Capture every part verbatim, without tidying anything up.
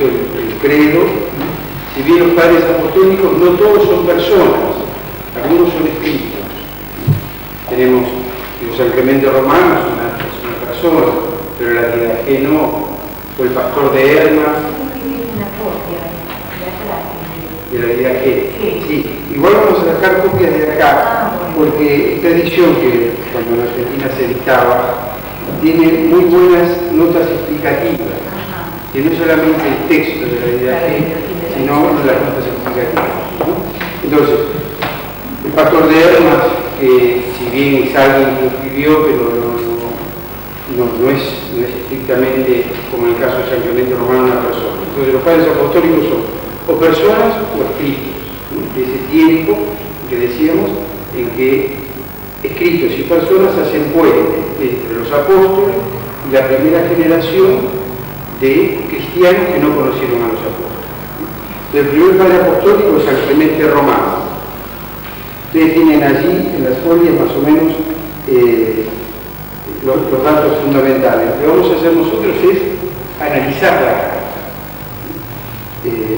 supuesto, el, el credo. Si bien los padres apostólicos no todos son personas, algunos son escritos. Tenemos el San Clemente Romano, es una, es una persona, pero la Didache no, fue el pastor de Hermas. De la Didache. Sí, igual vamos a sacar copias de acá, porque esta edición que cuando en Argentina se editaba, tiene muy buenas notas explicativas, que no solamente el texto de la Didache, sino las notas explicativas, ¿no? Entonces, el pastor de Hermas, que si bien es alguien que escribió, pero no, no, no, es, no es estrictamente, como en el caso de San Clemente Romano, una persona. Entonces los padres apostólicos son o personas o escritos, ¿no? De ese tiempo que decíamos, en que escritos y personas hacen puente entre los apóstoles y la primera generación de cristianos que no conocieron a los apóstoles. El primer padre apostólico es San Clemente Romano. Ustedes tienen allí en las folias más o menos eh, los, los datos fundamentales. Lo que vamos a hacer nosotros es analizar la carta. Eh,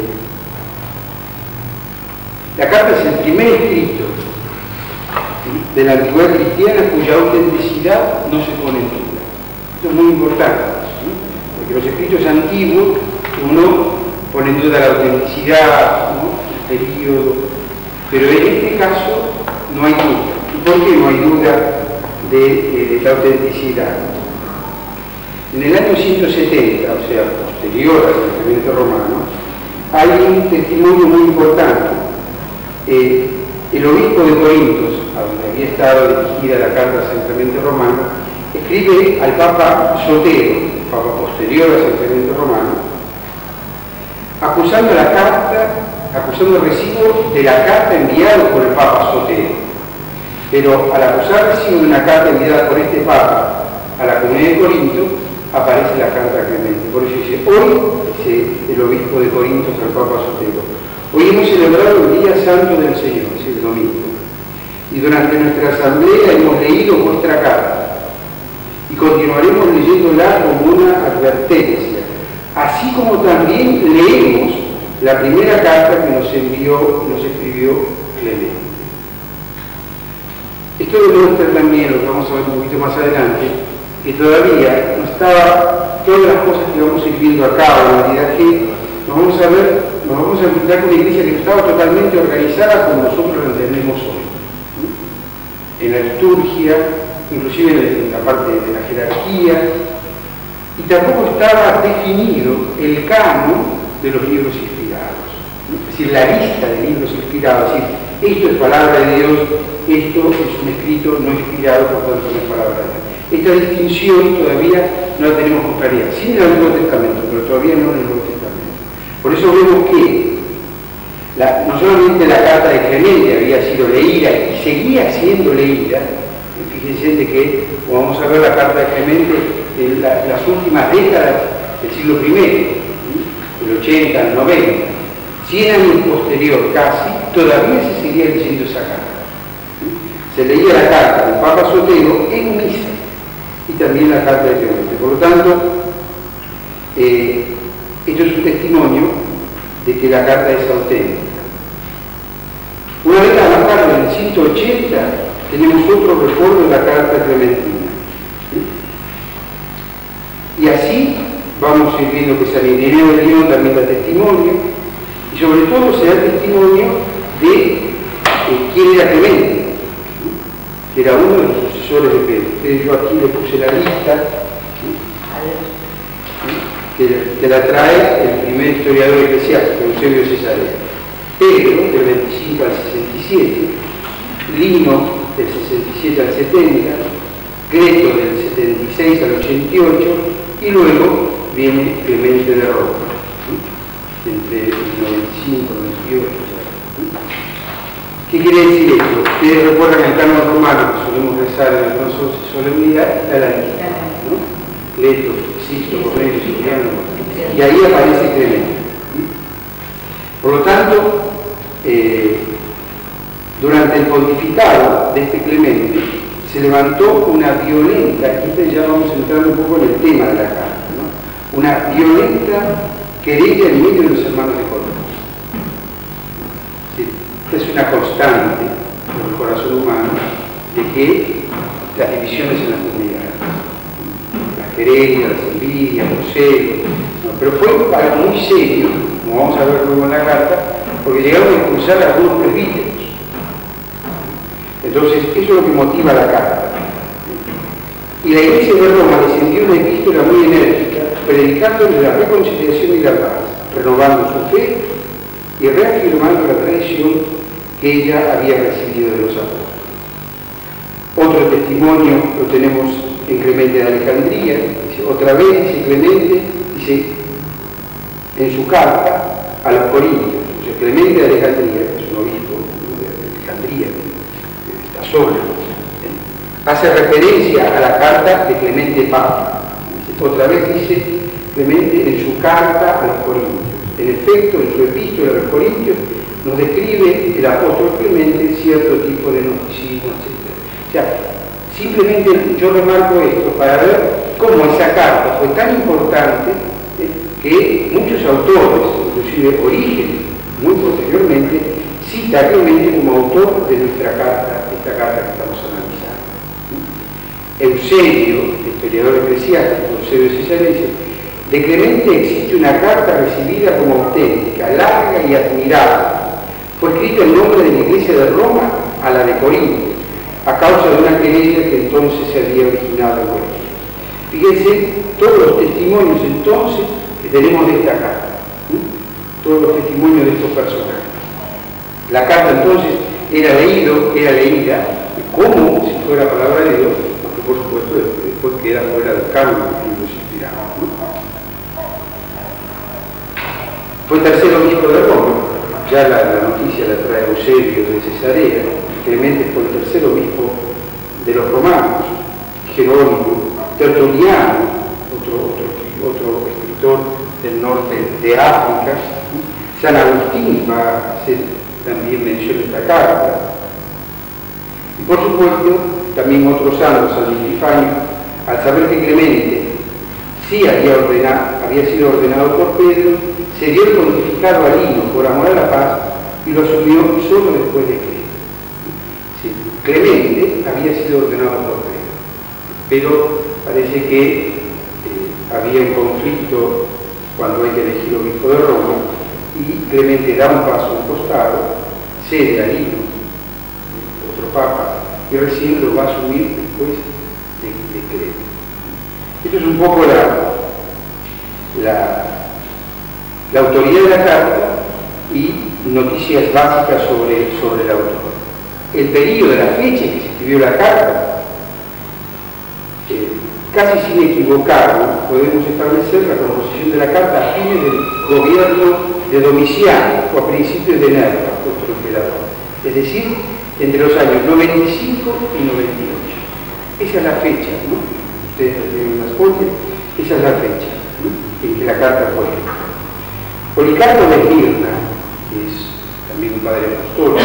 la carta es el primer escrito de la antigüedad cristiana cuya autenticidad no se pone en duda. Esto es muy importante, ¿sí? Porque los escritos antiguos uno pone en duda la autenticidad, ¿no? El periodo, pero en este caso no hay duda. ¿Y por qué no hay duda de, de, de la autenticidad? En el año ciento setenta, o sea, posterior al San Clemente Romano, hay un testimonio muy importante. Eh, el obispo de Corintios, a donde había estado dirigida la carta a San Clemente Romano, escribe al Papa Sotero, Papa posterior a San Clemente Romano, acusando la carta, acusando el recibo de la carta enviada por el Papa Sotero. Pero al acusar el recibo de una carta enviada por este Papa a la comunidad de Corinto, aparece la carta a Clemente. Por eso dice, hoy, dice el obispo de Corinto al Papa Sotero, hoy hemos celebrado el Día Santo del Señor, es el domingo, y durante nuestra asamblea hemos leído vuestra carta, y continuaremos leyéndola como una advertencia, así como también leemos la primera carta que nos envió, nos escribió Clemente. Esto demuestra también, lo que vamos a ver un poquito más adelante, que todavía no estaba, todas las cosas que vamos a ir viendo acá, en la Didache, nos vamos a ver, nos vamos a enfrentar con una iglesia que no estaba totalmente organizada como nosotros la entendemos hoy. En la liturgia, inclusive en la parte de la jerarquía, y tampoco estaba definido el canon de los libros inspirados, ¿no? Es decir, la lista de libros inspirados, es decir, esto es palabra de Dios, esto es un escrito no inspirado, por tanto no es palabra de Dios. Esta distinción todavía no la tenemos con claridad, sí en el Nuevo Testamento, pero todavía no en el Nuevo Testamento. Por eso vemos que la, no solamente la carta de Clemente había sido leída y seguía siendo leída, fíjense de que, como vamos a ver la carta de Clemente, en la, las últimas décadas del siglo primero, el ochenta, el noventa, cien años posterior casi, todavía se seguía leyendo esa carta. Se leía la carta del Papa Sotero en misa y también la carta de Clemente. Por lo tanto, eh, esto es un testimonio de que la carta es auténtica. Una vez más tarde, en el ciento ochenta, tenemos otro recuerdo de la carta clementina. ¿Sí? Y así vamos a ir viendo que San Ireneo de León también da testimonio, y sobre todo se da testimonio de eh, quién era Clemente, que era uno de los sucesores de Pedro. Ustedes, yo aquí le puse la lista, que, que la trae el primer historiador eclesiástico, Eusebio Cesarea. Pedro, del veinticinco al sesenta y siete, Lino, del sesenta y siete al setenta, Greto, del setenta y seis al ochenta y ocho, y luego viene Clemente de Roma, ¿sí? Entre el noventa y cinco y el noventa y ocho. ¿Qué quiere decir esto? Ustedes recuerdan el canon romano que solemos rezar en el Consejo de Solemnidad, está la lista, ¿no? Leto, Sixto, Cornelio, Cipriano, y ahí aparece Clemente. Por lo tanto, eh, durante el pontificado de este Clemente, se levantó una violenta, aquí ya vamos entrando un poco en el tema de la carta, ¿no? Una violenta querella en medio de los hermanos de Córdoba. ¿Sí? Esta es una constante en el corazón humano de que las divisiones en las comunidades, las querellas, las envidias, los celos, no, pero fue algo muy serio, como vamos a ver luego en la carta, porque llegaron a expulsar a algunos presbíteros. Entonces, eso es lo que motiva la carta. Y la Iglesia de Roma les envió una epístola muy enérgica, predicándole la reconciliación y la paz, renovando su fe y reafirmando la tradición que ella había recibido de los apóstoles. Otro testimonio lo tenemos en Clemente de Alejandría. Dice, otra vez, dice Clemente, dice en su carta a los Corintios. O sea, Clemente de Alejandría, que es un obispo de Alejandría, que está solo, hace referencia a la carta de Clemente Papa. Otra vez dice Clemente en su carta a los Corintios. En efecto, en su epístola a los Corintios nos describe el apóstol Clemente cierto tipo de gnosticismo, etcétera. O sea, simplemente yo remarco esto para ver cómo esa carta fue tan importante eh, que muchos autores, inclusive Orígenes, muy posteriormente, cita a Clemente como autor de nuestra carta, esta carta que estamos analizando. Eusebio, historiador eclesiástico, Eusebio de Cesarea, dice: de Clemente existe una carta recibida como auténtica, larga y admirable. Fue escrita en nombre de la Iglesia de Roma a la de Corinto, a causa de una querella que entonces se había originado en Corinto. Fíjense todos los testimonios entonces que tenemos de esta carta, ¿sí? Todos los testimonios de estos personajes. La carta entonces era leído, era leída como si fuera palabra de Dios, porque por supuesto después queda fuera del canon de los libros inspirados, ¿no? Fue tercer obispo de Roma, ya la, la noticia la trae Eusebio de Cesarea. Clemente fue el tercer obispo de los romanos. Jerónimo, Tertuliano, otro, otro, otro escritor del norte de África, San Agustín va a hacer también mención de esta carta, y por supuesto también otros santos, San Epifanio, al saber que Clemente sí había, ordenado, había sido ordenado por Pedro, se dio el pontificado a Lino por amor a la paz y lo asumió solo después de Cristo. Sí, Clemente había sido ordenado por Pedro, pero parece que eh, había un conflicto cuando hay que elegir obispo de Roma, y Clemente da un paso al costado, cede a Lino, otro papa, y recién lo va a asumir después de, de Clemente. Esto es un poco la, la, la autoridad de la carta y noticias básicas sobre, sobre el autor. El periodo de la fecha en que se escribió la carta, eh, casi sin equivocarnos, podemos establecer la composición de la carta a fines del gobierno de Domiciano o a principios de Nerva, otro emperador, es decir, entre los años noventa y cinco y noventa y ocho. Esa es la fecha, ¿no? Ustedes ven las fuentes, esa es la fecha, ¿no?, en que la carta fue escrita. Policarpo de Esmirna, que es también un padre apostólico,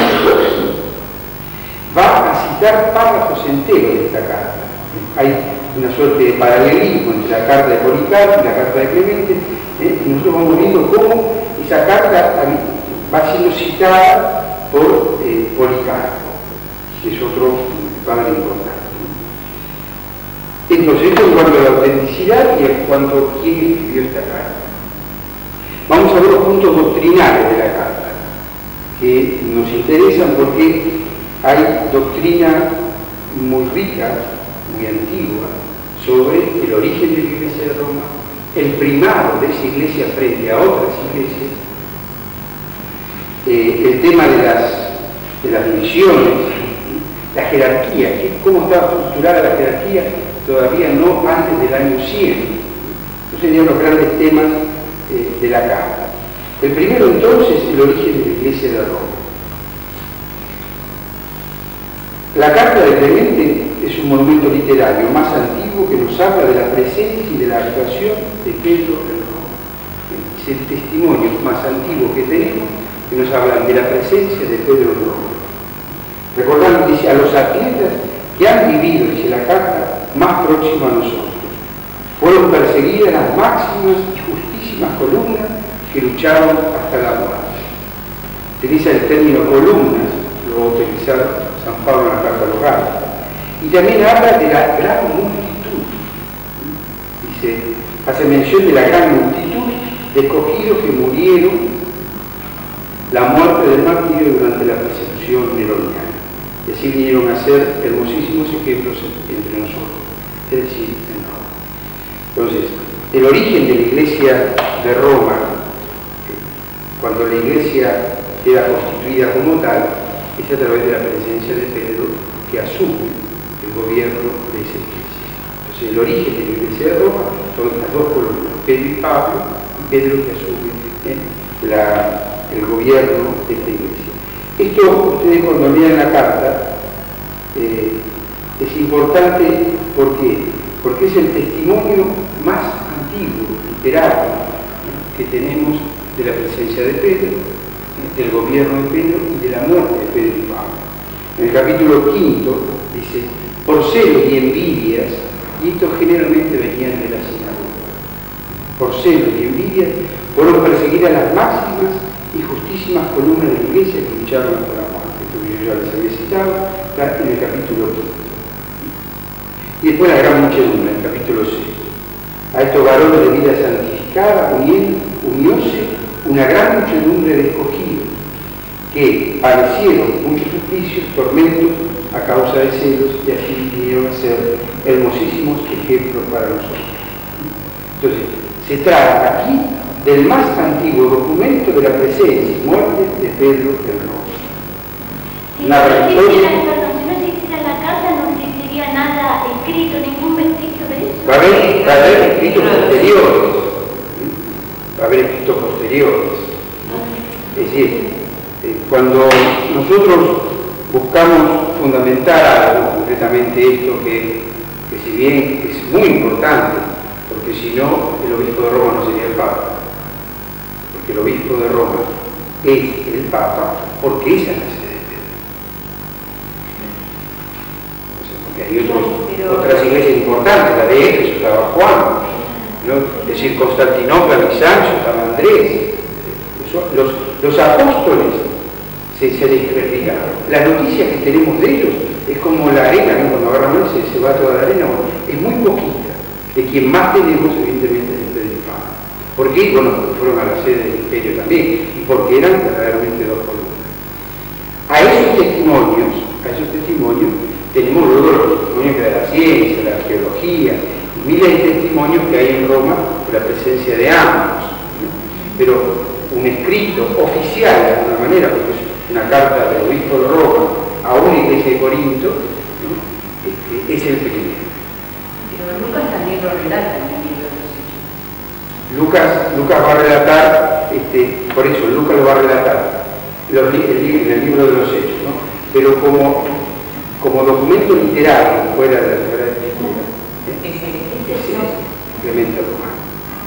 va a citar párrafos enteros de esta carta. Hay una suerte de paralelismo entre la carta de Policarpo y la carta de Clemente, ¿eh? Y nosotros vamos viendo cómo esa carta va siendo citada por eh, Policarpo, que es otro padre importante. Entonces, esto en cuanto a la autenticidad y en cuanto a quién escribió esta carta. Vamos a ver los puntos doctrinales de la carta, que nos interesan porque hay doctrina muy rica, muy antigua, sobre el origen de la Iglesia de Roma, el primado de esa iglesia frente a otras iglesias, eh, el tema de las, de las divisiones, la jerarquía, cómo estaba estructurada la jerarquía todavía no antes del año cien. Esos serían los grandes temas eh, de la carta. El primero entonces, el origen de la Iglesia de Roma. La carta de Clemente es un monumento literario más antiguo que nos habla de la presencia y de la actuación de Pedro en Roma. Es el testimonio más antiguo que tenemos que nos hablan de la presencia de Pedro en Roma. Recordando, dice, a los atletas que han vivido, dice la carta, más próximo a nosotros. Fueron perseguidas las máximas y justísimas columnas que lucharon hasta la muerte. Utiliza el término columnas, lo va a utilizar San Pablo en la carta a los Gálatas. Y también habla de la gran multitud. Dice, hace mención de la gran multitud de escogidos que murieron la muerte del martirio durante la persecución neroniana. Y así vinieron a ser hermosísimos ejemplos entre nosotros, es decir, en Roma. Entonces, el origen de la iglesia de Roma, cuando la iglesia queda constituida como tal, es a través de la presencia de Pedro, que asume el gobierno de esa iglesia. Entonces, el origen de la iglesia de Roma son estas dos columnas, Pedro y Pablo, y Pedro que asume eh, la, el gobierno de esta iglesia. Esto, ustedes cuando lean la carta, eh, es importante, ¿por qué? Porque es el testimonio más antiguo, literario, eh, que tenemos de la presencia de Pedro, eh, del gobierno de Pedro y de la muerte de Pedro y Pablo. En el capítulo quinto dice, por celos y envidias, y estos generalmente venían de la sinagoga, por celos y envidias fueron perseguidas las máximas y justísimas columnas de la iglesia que lucharon hasta la muerte. Esto que yo ya les había citado, está en el capítulo quinto. Y después la gran muchedumbre, en el capítulo seis. A estos varones de vida santificada unióse una gran muchedumbre de escogidos, que padecieron muchos suplicios, tormentos a causa de celos, y así vinieron a ser hermosísimos ejemplos para nosotros. Entonces, se trata aquí del más antiguo documento de la presencia y muerte de Pedro el Rojo. Narra la historia. Perdón, si no se hiciera la carta, no existiría nada escrito, ningún vestigio de eso. Va a haber, va a haber escritos posteriores. Va a haber escritos posteriores. Es decir, cuando nosotros buscamos fundamentar algo, concretamente esto que, que si bien es muy importante, porque si no, el obispo de Roma no sería el Papa, porque el obispo de Roma es el Papa, porque esa es la sede de Pedro. O sea, porque hay otros, pero, otras iglesias importantes, la de Éfeso estaba Juan, ¿no? Es decir, Constantinopla, Bizancio, estaba Andrés. Los, los apóstoles se, se desperdigaron. La noticia que tenemos de ellos es como la arena, ¿no? Cuando agarran se, se va toda la arena, bueno, es muy poquita. De quien más tenemos, evidentemente, es el Pedro y Pablo. ¿Por qué? Bueno, porque fueron a la sede del imperio también, y porque eran verdaderamente dos columnas. A esos testimonios, a esos testimonios, tenemos luego los testimonios de la ciencia, la arqueología, y miles de testimonios que hay en Roma por la presencia de ambos. ¿No? Pero un escrito oficial, de alguna manera, porque es una carta del obispo de Roma a una iglesia de Corinto, ¿no? Este, es el primero. Pero Lucas también lo relata en el libro de los Hechos. Lucas, Lucas va a relatar, este, por eso Lucas lo va a relatar los, el, en el libro de los Hechos, ¿no? Pero como, como documento literario fuera de la Sagrada Escritura, ¿eh? es simplemente romano.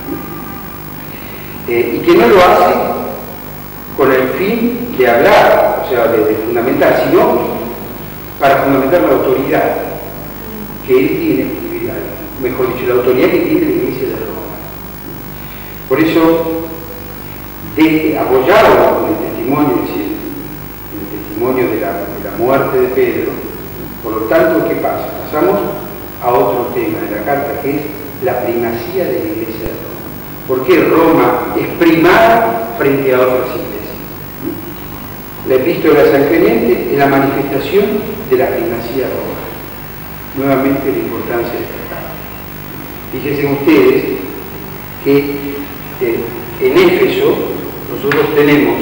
Eh, y que no lo hace con el fin de hablar, o sea, de, de fundamentar, sino para fundamentar la autoridad que él tiene, mejor dicho, la autoridad que tiene la iglesia de Roma. Por eso, de, apoyado con el testimonio, es decir, el testimonio de la, de la muerte de Pedro, por lo tanto, ¿qué pasa? Pasamos a otro tema de la carta, que es la primacía de la iglesia de Roma. ¿Por qué Roma es primada frente a otras iglesias? La epístola de San Clemente es la manifestación de la primacía de Roma. Nuevamente la importancia de esta carta. Fíjense ustedes que eh, en Éfeso nosotros tenemos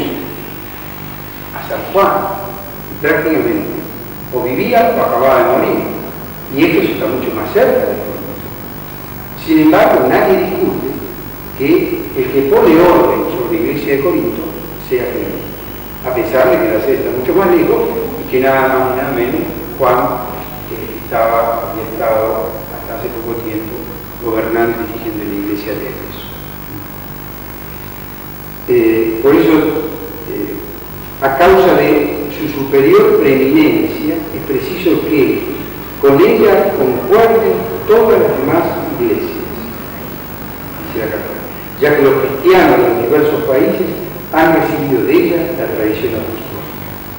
a San Juan, prácticamente, o vivía o acababa de morir, y Éfeso está mucho más cerca de Corinto. Sin embargo, nadie discute que el que pone orden sobre la iglesia de Corinto sea Clemente, a pesar de que la sede está mucho más lejos y que nada más y nada menos Juan eh, estaba, había estado hasta hace poco tiempo gobernando y dirigiendo la iglesia de Éfeso. Eh, por eso, eh, a causa de su superior preeminencia, es preciso que con ella concuerden todas las demás iglesias, dice la carta. ya que los cristianos de los diversos países han recibido de ella la tradición apostólica.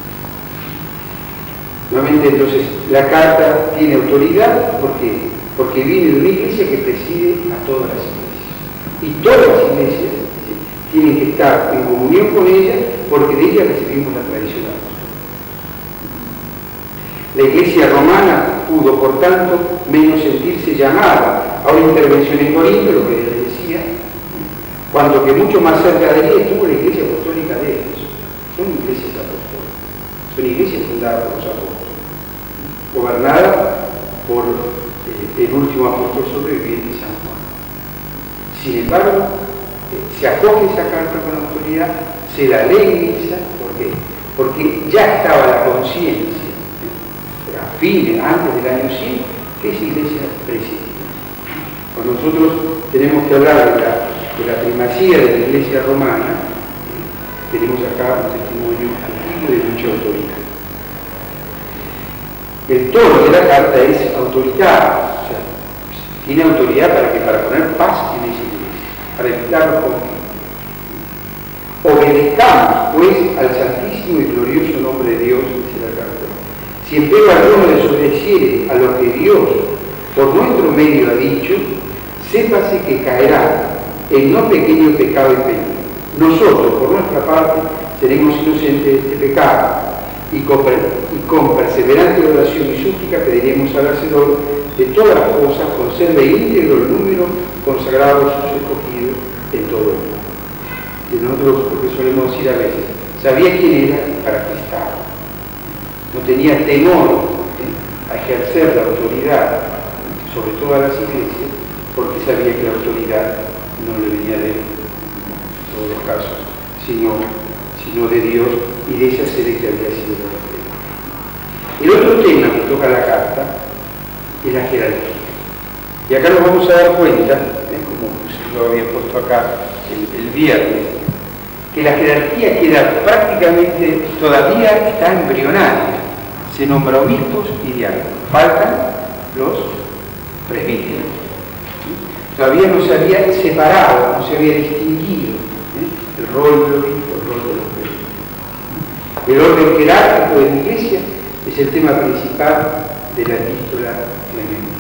Nuevamente, entonces, la carta tiene autoridad porque, porque viene de una iglesia que preside a todas las iglesias. Y todas las iglesias tienen que estar en comunión con ella porque de ella recibimos la tradición apostólica. La iglesia romana pudo, por tanto, menos sentirse llamada a una intervención en Corinto, lo que les decía, cuando que mucho más cerca de ella estuvo la iglesia apostólica de ellos. Son iglesias apostólicas, son iglesias fundadas por los apóstoles, gobernadas por eh, el último apóstol sobreviviente, San Juan. Sin embargo, eh, se acoge esa carta con autoridad, se la lee esa, ¿por qué? Porque ya estaba la conciencia, ¿eh? a fines, antes del año cien, que esa iglesia presidía. Cuando nosotros tenemos que hablar de la de la primacía de la iglesia romana, tenemos acá un testimonio antiguo de mucha autoridad. El tono de la carta es autoritario, o sea, tiene autoridad para que para poner paz en esa iglesia, para evitar los conflictos. Obedezcamos, pues, al santísimo y glorioso nombre de Dios, dice la carta. Si empero alguno desobedeciere a lo que Dios por nuestro medio ha dicho, sépase que caerá en no pequeño pecado y peligro. Nosotros, por nuestra parte, seremos inocentes de este pecado y con, y con perseverante oración y súplica pediremos al Hacedor de todas las cosas conserve íntegro el número consagrado a sus escogidos en todo el mundo. Y nosotros, lo que solemos decir a veces, sabía quién era para qué estaba. No tenía temor a ejercer la autoridad sobre todas las iglesias porque sabía que la autoridad no le venía de él, en todos los casos, sino, sino de Dios y de esa sede que había sido revelada. El otro tema que toca la carta es la jerarquía. Y acá nos vamos a dar cuenta, ¿eh? como se lo había puesto acá el, el viernes, que la jerarquía queda prácticamente, todavía está embrionaria. Se nombra obispos y diáconos. Faltan los presbíteros. Todavía no se había separado, no se había distinguido ¿eh? el rol del obispo, el rol de los presbíteros. El orden jerárquico de la Iglesia es el tema principal de la epístola Clemente.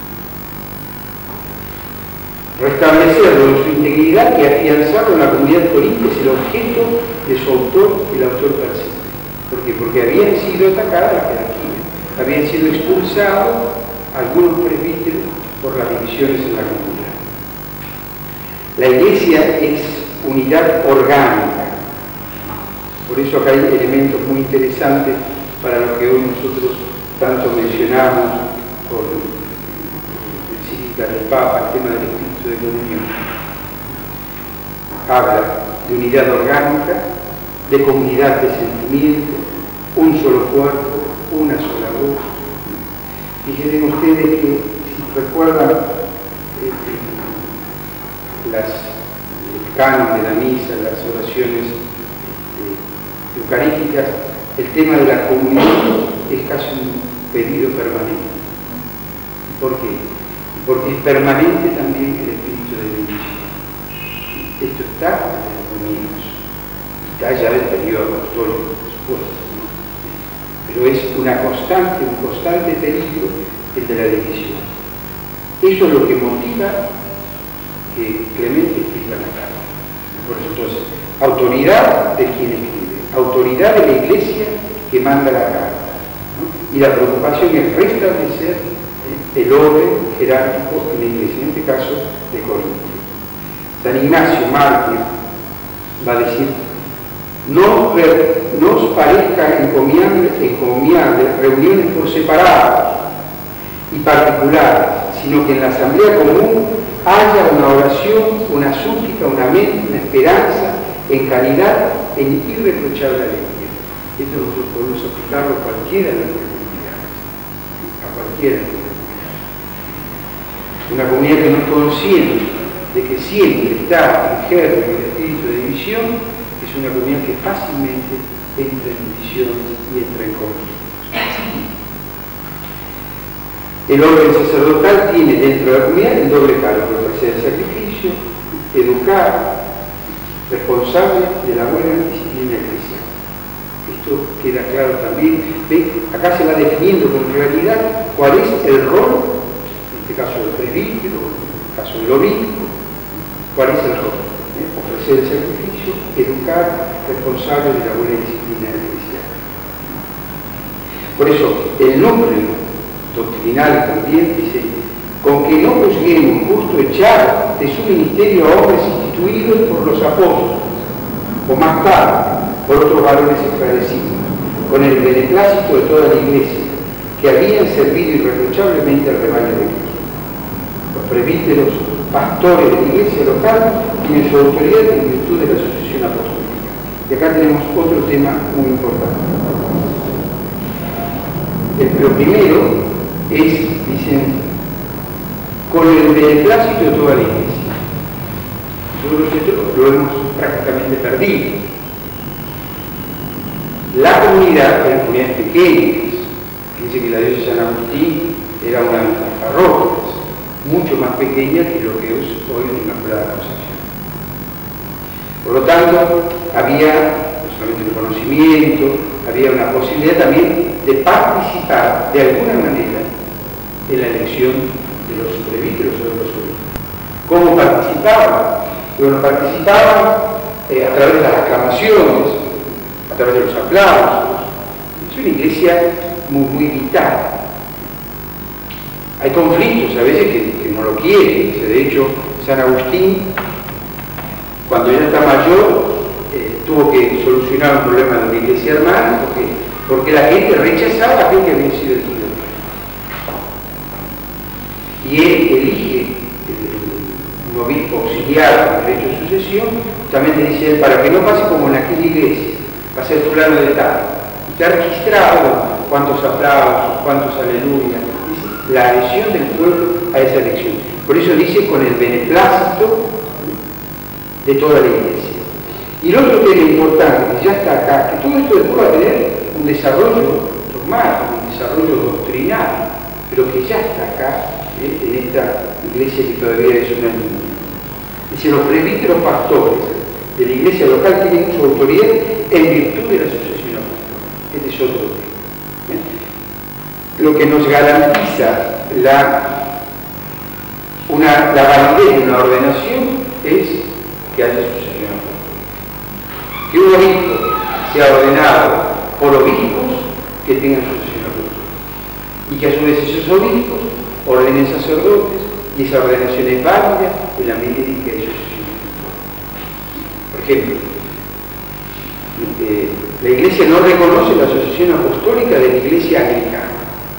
Restablecerlo en su integridad y afianzarlo en la comunidad corintia es el objeto de su autor, el autor persiste. ¿Por qué? Porque habían sido atacadas la jerarquía, habían sido expulsados algunos presbíteros por las divisiones en la comunidad. La iglesia es unidad orgánica. Por eso acá hay elementos muy interesantes para lo que hoy nosotros tanto mencionamos por encíclica del Papa, el tema del espíritu de comunión. Habla de unidad orgánica, de comunidad de sentimiento, un solo cuerpo, una sola voz. Fíjense ustedes que, si recuerdan eh, las, el canon de la misa, las oraciones eh, eucarísticas, el tema de la comunión es casi un pedido permanente. ¿Por qué? Porque es permanente también el espíritu de bendición. Esto está desde los comienzos, está ya del periodo apostólico, por supuesto, ¿no? Pero es una constante, un constante peligro el de la división. Eso es lo que motiva que Clemente escriba la carta. Por eso, entonces, autoridad de quien escribe, autoridad de la iglesia que manda la carta, ¿no? Y la preocupación es restablecer eh, el orden jerárquico en la iglesia, en este caso de Corinto. San Ignacio, mártir, va a decir: no, no os parezca encomiable, encomiable reuniones por separado y particulares, sino que en la asamblea común haya una oración, una súplica, una mente, una esperanza en caridad, en irreprochable alegría. Esto nosotros podemos aplicarlo a cualquiera de nuestras comunidades, a cualquiera de nuestras comunidades. Una comunidad que no es consciente de que siempre está en germen el espíritu de división, es una comunidad que fácilmente entra en divisiones y entra en conflictos. El orden sacerdotal tiene dentro de la comunidad el doble cargo de ofrecer el sacrificio, educar, responsable de la buena disciplina eclesial. Esto queda claro también. ¿Ven? Acá se va definiendo con claridad cuál es el rol, en este caso del presbítero, en el caso del obispo, cuál es el rol. ¿Eh? Ofrecer el sacrificio, educar, responsable de la buena disciplina eclesial. Por eso, el núcleo doctrinal también dice: con que no juzguemos justo echar de su ministerio a hombres instituidos por los apóstoles, o más tarde, por otros varones esclarecidos, con el beneplácito de toda la iglesia, que habían servido irreprochablemente al rebaño de Cristo. Los presbíteros, pastores de la iglesia local, tienen su autoridad en virtud de la sucesión apostólica. Y acá tenemos otro tema muy importante. Lo primero es, dicen, con el beneplácito de toda la iglesia. Nosotros esto lo hemos prácticamente perdido. La comunidad era comunidades pequeñas. Fíjense que la diócesis de San Agustín era una de las parroquias, mucho más pequeña que lo que es hoy la Inmaculada Concepción. Por lo tanto, había no solamente un conocimiento, había una posibilidad también de participar de alguna manera en la elección de los presbíteros o de los obispos. ¿Cómo participaban? Bueno, participaban eh, a través de las aclamaciones, a través de los aplausos. Es una iglesia muy, muy vital. Hay conflictos a veces que, que no lo quieren. De hecho, San Agustín, cuando ya está mayor, eh, tuvo que solucionar un problema de una iglesia hermana porque, porque la gente rechazaba a aquel que había sido elegido. Y él elige eh, un obispo auxiliar con derecho de sucesión. También le dice él, para que no pase como en aquella iglesia, va a ser fulano de tal. Y está registrado cuántos aplausos, cuántos aleluya, la adhesión del pueblo a esa elección. Por eso dice con el beneplácito de toda la iglesia. Y lo otro que es importante, que ya está acá, que todo esto después va a tener un desarrollo dogmático, un desarrollo doctrinal, pero que ya está acá, ¿eh? En esta iglesia que todavía es una niña. Dice, los presbíteros pastores de la iglesia local tienen su autoridad en virtud de la sucesión apostólica. Este es otro tema. ¿Eh? Lo que nos garantiza la, una, la validez de una ordenación es que haya sucesión apostólica. Que un obispo sea ordenado por obispos que tengan sucesión apostólica. Y que a su vez esos obispos ordenen sacerdotes, y esa ordenación es válida en la medida en que ellos sucesión apostólica. Por ejemplo, eh, la Iglesia no reconoce la sucesión apostólica de la Iglesia anglicana.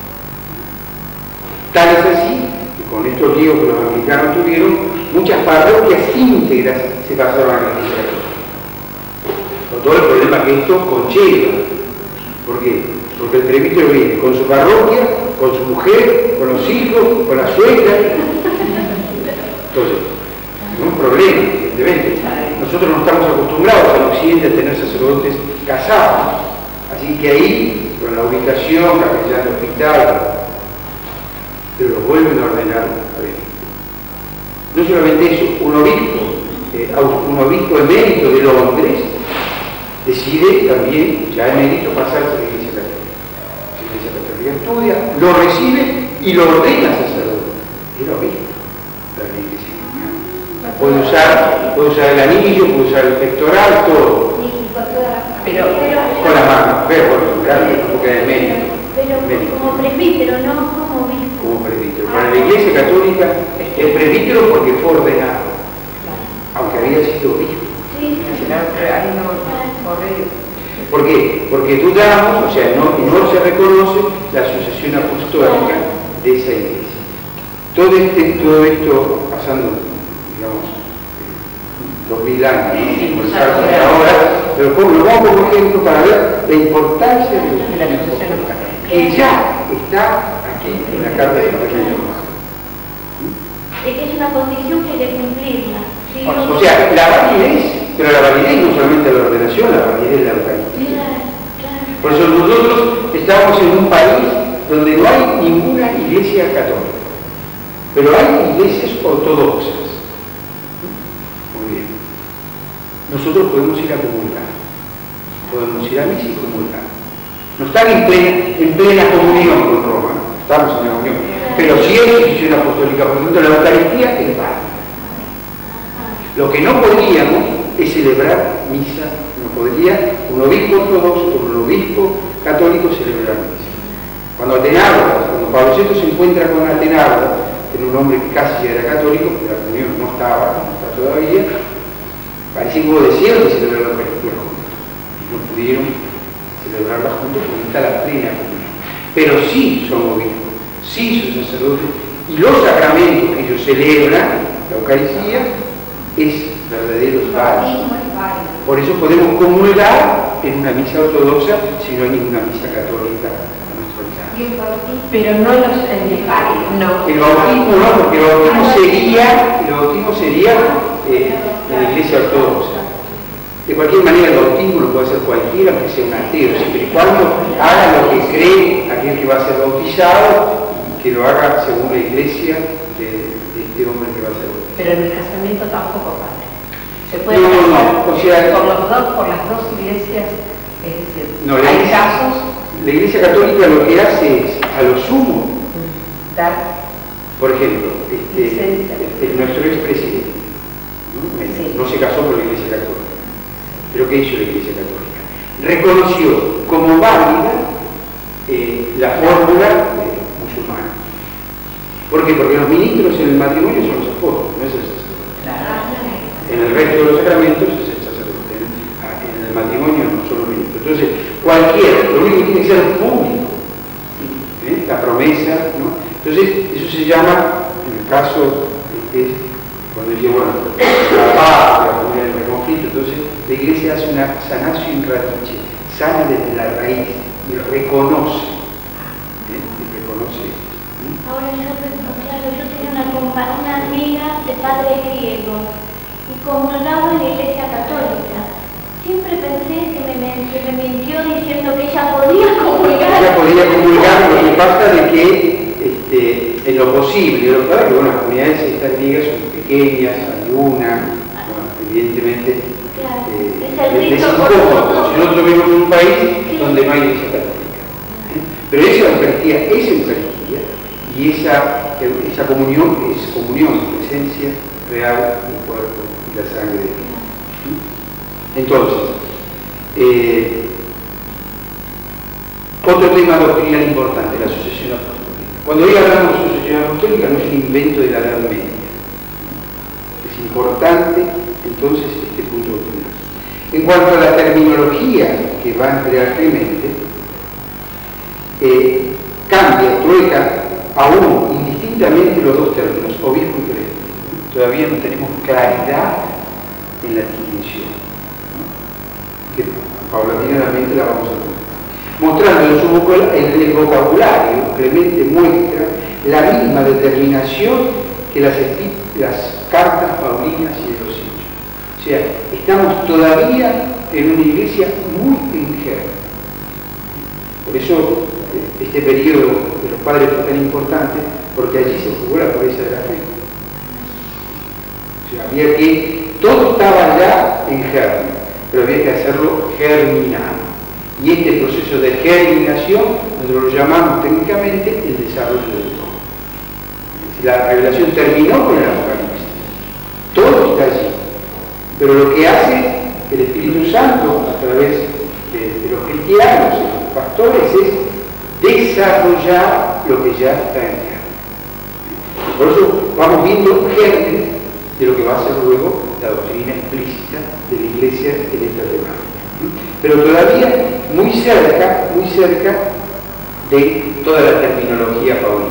Tal es así, que con estos líos que los anglicanos tuvieron, muchas parroquias íntegras se pasaron a la Iglesia católica. Con todo el problema que esto conlleva. ¿Por qué? Porque el presbítero viene con su parroquia, con su mujer, con los hijos, con la suegra. Entonces, es un problema, evidentemente. Nosotros no estamos acostumbrados en Occidente a tener sacerdotes casados. Así que ahí, con la ubicación, capellán de hospital, pero lo vuelven a ordenar presbítero. No solamente eso, un obispo, eh, un obispo emérito de Londres, decide también, ya emérito, pasarse a la Iglesia Católica. La Iglesia Católica estudia, lo recibe y lo ordena sacerdote. El obispo de la Iglesia Católica. Puede usar, puede usar el anillo, puede usar el pectoral, todo. Pero, con la mano, pero bueno, grande, porque es emérito. Pero como presbítero, no como obispo. Como presbítero. Para la Iglesia Católica es presbítero porque fue ordenado, aunque había sido obispo. Sí, ahí no corre. ¿Por qué? Porque dudamos, o sea, no, no se reconoce la sucesión apostólica de esa iglesia. Todo, este, todo esto pasando, digamos, dos mil años, ¿no? Por el caso de ahora, pero como lo pongo como ejemplo para ver la importancia de la sucesión apostólica, que ya está aquí en la Carta de Evangelio. Es que es una condición que hay que cumplirla. ¿Sí? O sea, la validez, pero la validez no solamente la ordenación, la validez de la Eucaristía. Claro, claro. Por eso nosotros estamos en un país donde no hay ninguna iglesia católica, pero hay iglesias ortodoxas. nosotros podemos ir a comulgar, podemos ir a misa y comulgar. No están en plena, en plena comunión con Roma, estamos en la comunión, pero sí es institución apostólica, por lo tanto la Eucaristía es válida. Lo que no podríamos es celebrar misa, no podría un obispo ortodoxo o un obispo católico celebrar misa. Cuando Atenardo, cuando Pablo sexto se encuentra con Atenardo, que era un hombre que casi ya era católico, pero la comunión no estaba, no está todavía, parecía que hubo deseo de celebrar la Eucaristía juntos. No pudieron celebrarla juntos porque está la plena comunión. Pero sí son obispos, sí son sacerdotes, y los sacramentos que ellos celebran, la Eucaristía, es verdadero, es válido. Por eso podemos comulgar en una misa ortodoxa si no hay ninguna misa católica a nuestro alcance. Pero no los eh, no. El bautismo no, porque el bautismo sería, el bautismo sería eh, en la iglesia ortodoxa. De cualquier manera el bautismo lo puede hacer cualquiera, aunque sea un ateo, siempre y cuando haga lo que cree aquel que va a ser bautizado y que lo haga según la iglesia de, de este hombre que va a ser bautizado. Pero en el casamiento tampoco, padre. Se puede no, casar no, no. O sea, por, los dos, por las dos iglesias, es decir, no, la hay iglesia, casos. La iglesia católica lo que hace es, a lo sumo, dar, por ejemplo, este, este, nuestro expresidente ¿no? Sí. no se casó por la iglesia católica. ¿Pero qué hizo la iglesia católica? Reconoció como válida eh, la fórmula eh, musulmana. ¿Por qué? Porque los ministros en el matrimonio son los apóstoles, no es el sacerdote. En el resto de los sacramentos es el sacerdote. En, en el matrimonio no son los ministros. Entonces, cualquiera, lo único que tiene que ser público. ¿eh? La promesa, ¿no? Entonces, eso se llama, en el caso, es cuando dice, bueno, la paz, la comunidad del conflicto, entonces la iglesia hace una sanatio in radice, sana desde la raíz y reconoce. ¿eh? Y reconoce. Ahora yo, claro, yo tenía una, una amiga de padre griego y comulgaba en la iglesia católica. Siempre pensé que me, que me mintió diciendo que ella podía comulgar. Ella podía comulgar, lo que pasa de que este, en lo posible, lo claro que bueno, las comunidades estas griegas son pequeñas, hay una, bueno, evidentemente claro, eh, es el les rito incómodo. Si nosotros vivimos en un país sí. donde no hay iglesia católica. ¿eh? Pero esa Eucaristía es Eucaristía. Y esa, esa comunión es comunión, presencia real del cuerpo y la sangre de Cristo. Entonces, eh, otro tema doctrinal importante, la sucesión apostólica. Cuando hoy hablamos de sucesión apostólica no es un invento de la Edad Media. Es importante, entonces, este punto doctrinal. En cuanto a la terminología que va a emplear Clemente, eh, cambia, trueca, aún indistintamente los dos términos, obispo y presbítero. Todavía no tenemos claridad en la distinción, ¿no? Que paulatinamente la vamos a tener. Mostrando en su vocabulario, en el vocabulario, Clemente muestra la misma determinación que las, las cartas paulinas y de los hechos. O sea, estamos todavía en una iglesia muy en germen. Por eso este periodo de los padres fue tan importante, porque allí se jugó la pureza de la fe. O sea, había que, todo estaba ya en germen, pero había que hacerlo germinar. Y este proceso de germinación, nosotros lo llamamos técnicamente el desarrollo del don. La revelación terminó con el Apocalipsis. Todo está allí. Pero lo que hace el Espíritu Santo a través de, de los cristianos y los pastores es desarrollar lo que ya está en germen. Por eso vamos viendo germen de lo que va a ser luego la doctrina explícita de la Iglesia en esta temática. Pero todavía muy cerca, muy cerca de toda la terminología paulina.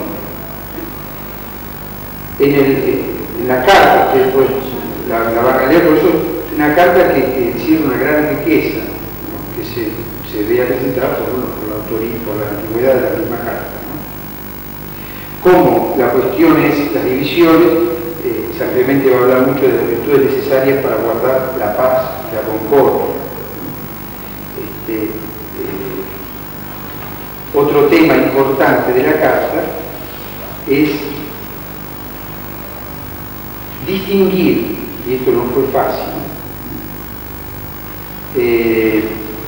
En, el, en la carta, que después la, la van a leer, por eso es una carta que, que encierra una gran riqueza, ¿no? Que se, se ve presentada por, bueno, por la autoría, por la antigüedad de la misma carta, ¿no? Como la cuestión es las divisiones, eh, San Clemente va a hablar mucho de las virtudes necesarias para guardar la paz y la concordia. Este, eh, otro tema importante de la carta es distinguir, y esto no fue fácil, eh,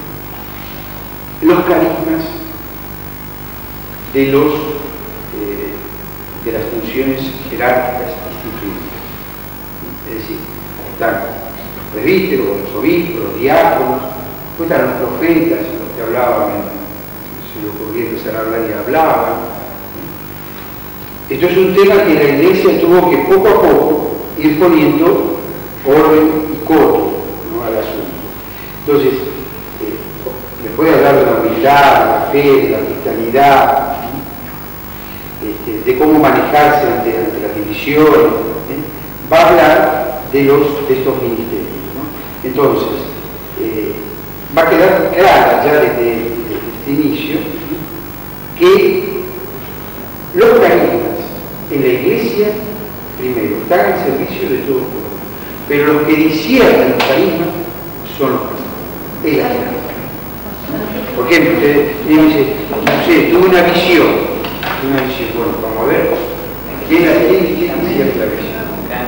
los carismas de, los, eh, de las funciones jerárquicas instituidas. Es decir, están los presbíteros, los obispos, los diáconos, después están los profetas, los que hablaban, se le ocurría empezar a hablar y hablaban. Esto es un tema que la Iglesia tuvo que poco a poco ir poniendo orden y coto, ¿no?, al asunto. Entonces, eh, les voy a hablar de la humildad, de la fe, de la cristianidad, este, de cómo manejarse ante, ante las divisiones. ¿eh? Va a hablar de, los, de estos ministerios, ¿no? Entonces, eh, va a quedar clara ya desde, desde este inicio que los carismas en la Iglesia, primero, están al servicio de todo el pueblo, pero los que disciernen los carismas son los carismas. Es la verdad. Por ejemplo, usted me dice, no sé, tuve una visión, una visión, bueno, vamos a ver, ¿quién, quién, quién discierne la visión?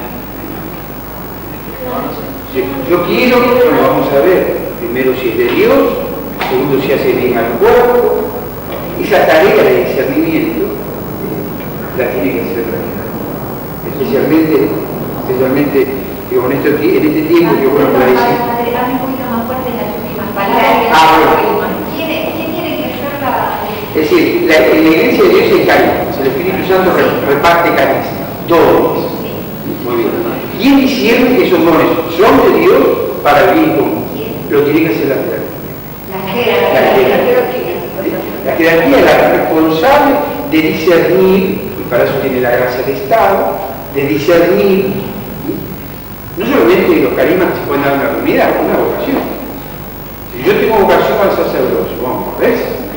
Yo quiero, bueno, vamos a ver, primero si es de Dios, segundo si hace bien al cuerpo. Esa tarea de discernimiento la tiene que hacer la vida. Especialmente, especialmente digo, en, este, en este tiempo que bueno, la decir. Hable un poquito más fuerte en las últimas palabras. Ah, bueno. ¿Quién, ¿Quién tiene que hacer la...? Es decir, la, en la Iglesia de Dios hay carismas, el Espíritu Santo reparte carismas, dones. Muy bien. ¿Quién discierne que esos dones son de Dios para el bien común? Lo tiene que hacer la jerarquía. La jerarquía. La jerarquía es la responsable de discernir, y para eso tiene la gracia de Estado, de discernir, no solamente los carismas que se pueden dar en la comunidad, una vocación. Si yo tengo vocación al sacerdocio, vamos, ¿ves?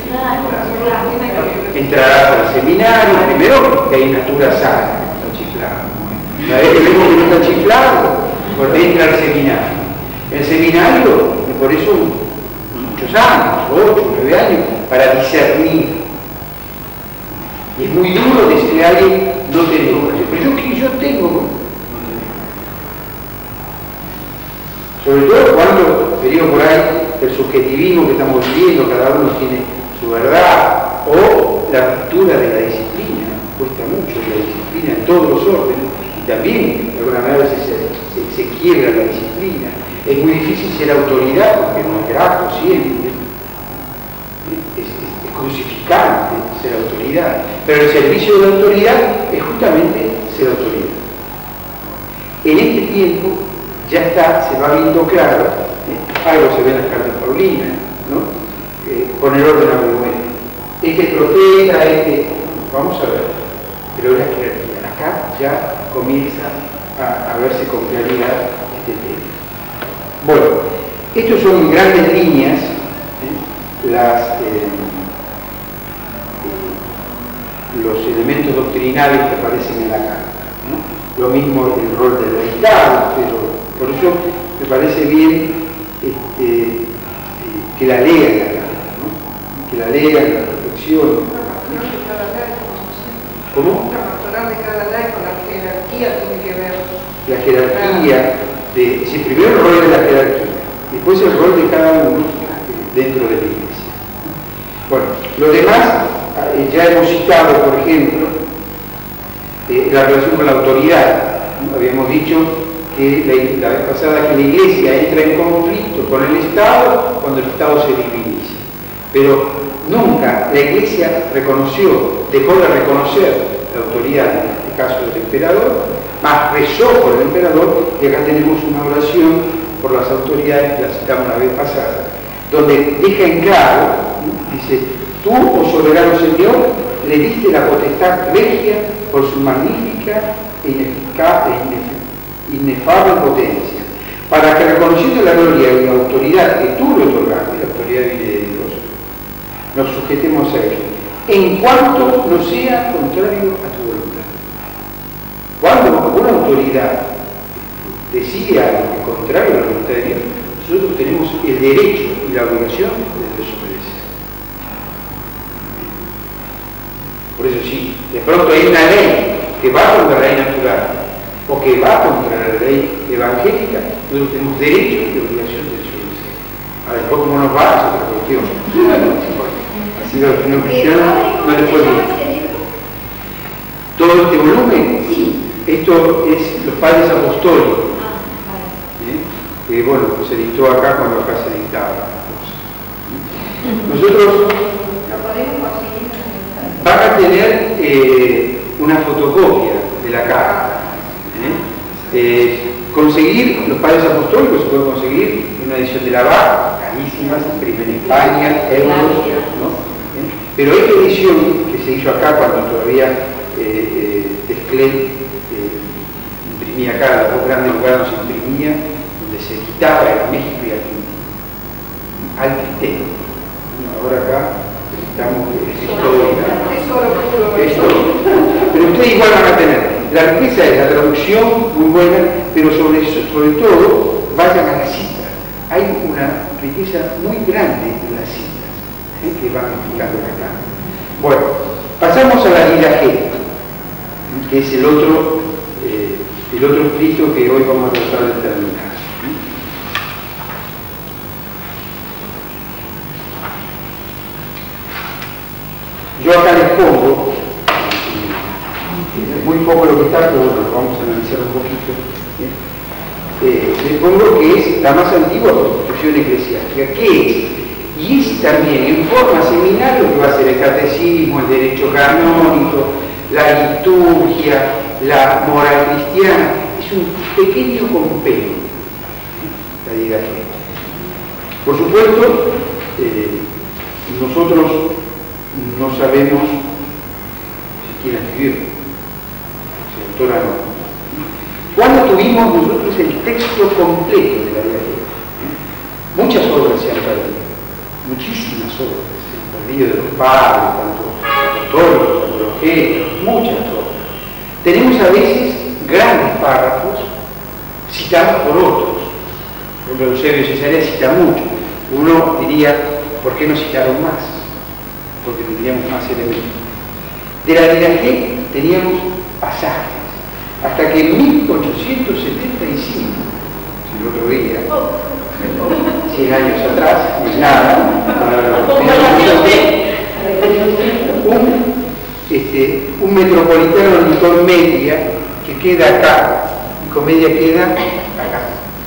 Entrarás al seminario, primero que hay natura sana, que no está chiflado. Una vez que vemos que no está chiflado, pues entra al seminario. El seminario, por eso muchos años, ocho, nueve años, para discernir. Y es muy duro decirle a alguien, no tengo vocación. Pero yo, yo tengo, ¿no? Sobre todo cuando, te digo por ahí, el subjetivismo que estamos viviendo, cada uno tiene su verdad, o la ruptura de la disciplina, cuesta mucho la disciplina en todos los órdenes, y también de alguna manera se, se, se quiebra la disciplina. Es muy difícil ser autoridad porque no es grato siempre, es, es, es crucificante ser autoridad, pero el servicio de la autoridad es justamente ser autoridad. En este tiempo ya está, se va viendo claro, eh, algo se ve en las cartas paulinas, ¿no? Eh, poner orden a mi mujer. Este profeta, este, vamos a ver, pero la jerarquía, acá ya comienza a, a verse con claridad este tema. Bueno, estos son en grandes líneas ¿eh? las, eh, eh, los elementos doctrinales que aparecen en la carta, ¿no? Lo mismo el rol del Estado, pero por eso me parece bien este, eh, que la lean la carta, ¿no? Que la lean, la reflexionen. ¿Cómo? La pastoral de cada laico, la jerarquía tiene que ver. La jerarquía, de, sí, primero el rol de la jerarquía, después el rol de cada uno dentro de la Iglesia. Bueno, lo demás, eh, ya hemos citado, por ejemplo, eh, la relación con la autoridad. ¿No? Habíamos dicho que la, la vez pasada que la Iglesia entra en conflicto con el Estado cuando el Estado se diviniza. Pero nunca la Iglesia reconoció, dejó de reconocer la autoridad, en este caso del emperador, más rezó por el emperador, y acá tenemos una oración por las autoridades, que la citamos la vez pasada, donde deja en claro, ¿no? Dice, tú, oh soberano Señor, le diste la potestad regia por su magnífica e inefable potencia, para que reconociendo la gloria y la autoridad que tú le otorgaste, la autoridad viene de Dios, nos sujetemos a él, en cuanto no sea contrario a tu voluntad. Cuando una autoridad decía algo contrario a la voluntad de Dios, nosotros tenemos el derecho y la obligación de desobedecer. Por eso sí, de pronto hay una ley que va contra la ley natural o que va contra la ley evangélica, nosotros tenemos derecho y obligación de desobedecer. Ahora, después como nos va, es otra cuestión. Así que a los que no cristianos no les fue bien. ¿Todo este volumen? Sí. Esto es Los Padres Apostólicos. ¿Eh? Que bueno, se editó acá cuando acá se editaba. Nosotros Lo podemos conseguir. van a tener eh, una fotocopia de la carta. ¿Eh? Eh, conseguir Los Padres Apostólicos se puede conseguir en una edición de la B A, carísima, se imprime en España, euros, ¿no? ¿Eh? Pero esta edición que se hizo acá cuando todavía eh, eh, Desclé eh, imprimía acá, los dos grandes lugares donde se imprimía, donde se editaba en México y Argentina. Al criterio. Ahora acá estamos es todo esto. Pero ustedes igual van a tener. La riqueza es la traducción muy buena, pero sobre, sobre todo vayan a las citas. Hay una riqueza muy grande en las citas, ¿eh? que van explicando acá. Bueno, pasamos a la Didaqué, que es el otro, eh, el otro escrito que hoy vamos a tratar de terminar. Yo acá les pongo, es muy poco lo que está, pero bueno, vamos a analizar un poquito. ¿eh? Eh, les pongo que es la más antigua constitución eclesiástica. ¿Qué es? Y es también en forma seminal lo que va a ser el catecismo, el derecho canónico, la liturgia, la moral cristiana. Es un pequeño compendio, ¿eh? la Didaqué. Por supuesto, eh, nosotros no sabemos si quién escribió, si autora no. ¿Cuándo tuvimos nosotros el texto completo de la Didaqué? Muchas obras se han perdido, muchísimas obras se han perdido de los padres, tanto apostólicos, apologéticos, muchas obras. Tenemos a veces grandes párrafos citados por otros. Por ejemplo, Eusebio Cesarea cita mucho. Uno diría, ¿por qué no citaron más? Porque tendríamos más elementos. De la Didaqué teníamos pasajes, hasta que en mil ochocientos setenta y cinco, si el otro día, cien años atrás, no es nada, un, este, un metropolitano de Nicomedia que queda acá, Nicomedia queda acá.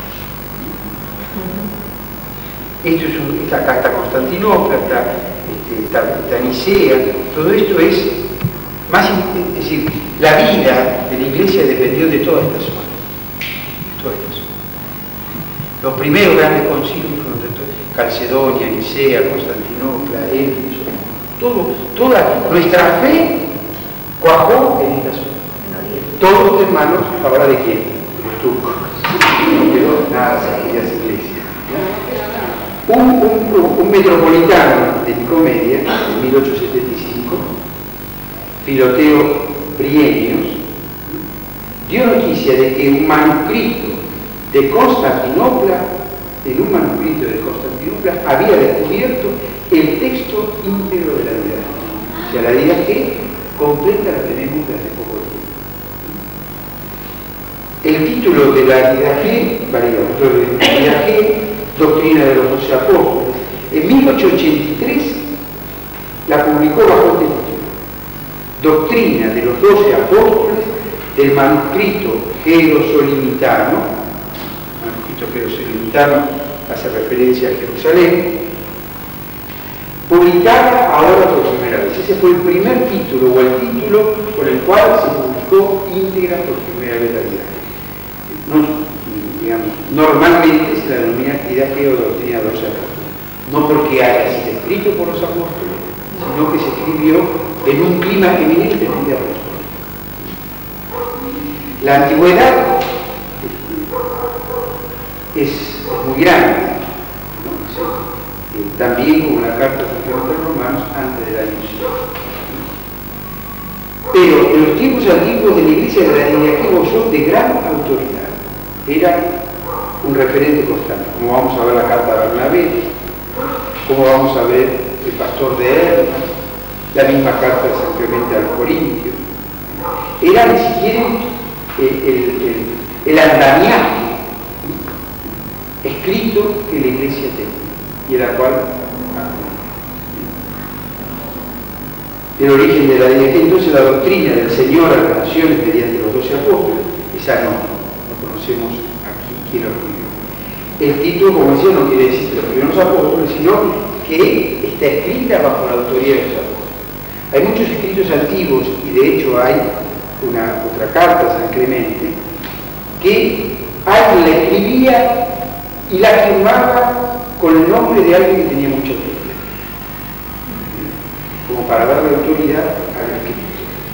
Esto es un, está, acá está Constantinopla, está, este, está, está Nicea, todo esto es más, es decir, la vida de la Iglesia dependió de toda esta zona. Toda esta zona. Los primeros grandes concilios fueron de todo, Calcedonia, Nicea, Constantinopla, Éfeso, todo, toda nuestra fe cuajó en esta zona. Todos en manos, ahora de quién? De los turcos. No quedó nada de aquellas iglesias. Un, un, un metropolitano de Nicomedia, en mil ochocientos setenta y cinco, Filoteo Prienios, dio noticia de que un manuscrito de Constantinopla, en un manuscrito de Constantinopla, había descubierto el texto íntegro de la Didaqué. O sea, la Didaqué completa la tenemos desde hace poco tiempo. El título de la Didaqué, varía, la Didaqué, Doctrina de los Doce Apóstoles, en mil ochocientos ochenta y tres la publicó bajo este título. Doctrina de los Doce Apóstoles del manuscrito Jerosolimitano. Manuscrito Jerosolimitano hace referencia a Jerusalén, publicada ahora por primera vez. Ese fue el primer título o el título por el cual se publicó íntegra por primera vez la Didaqué. No, digamos, normalmente se la denomina Didaqué o Doctrina de los Apóstoles, no porque haya sido escrito por los apóstoles, sino que se escribió en un clima eminentemente apostólico. La antigüedad es muy grande, ¿no? Sí. Eh, también como la carta de los romanos antes del año cien. Pero en los tiempos antiguos de la Iglesia de la Didaqué gozó de gran autoridad. Era un referente constante, como vamos a ver la carta de Bernabé, como vamos a ver el pastor de Hermas, la misma carta de San Clemente al Corintio. Era, si quieren, el, el, el, el andamiaje escrito que la Iglesia tenía. y en la cual el origen de la didaqué. Entonces la doctrina del Señor a las naciones mediante los doce apóstoles, esa no, no conocemos aquí quién lo escribió. El título, como decía, no quiere decir que lo escribieron los apóstoles, sino que está escrita bajo la autoridad de los apóstoles. Hay muchos escritos antiguos, y de hecho hay una otra carta de San Clemente, que alguien la escribía y la firmaba con el nombre de alguien que tenía mucho tiempo, como para darle autoridad a la escritura.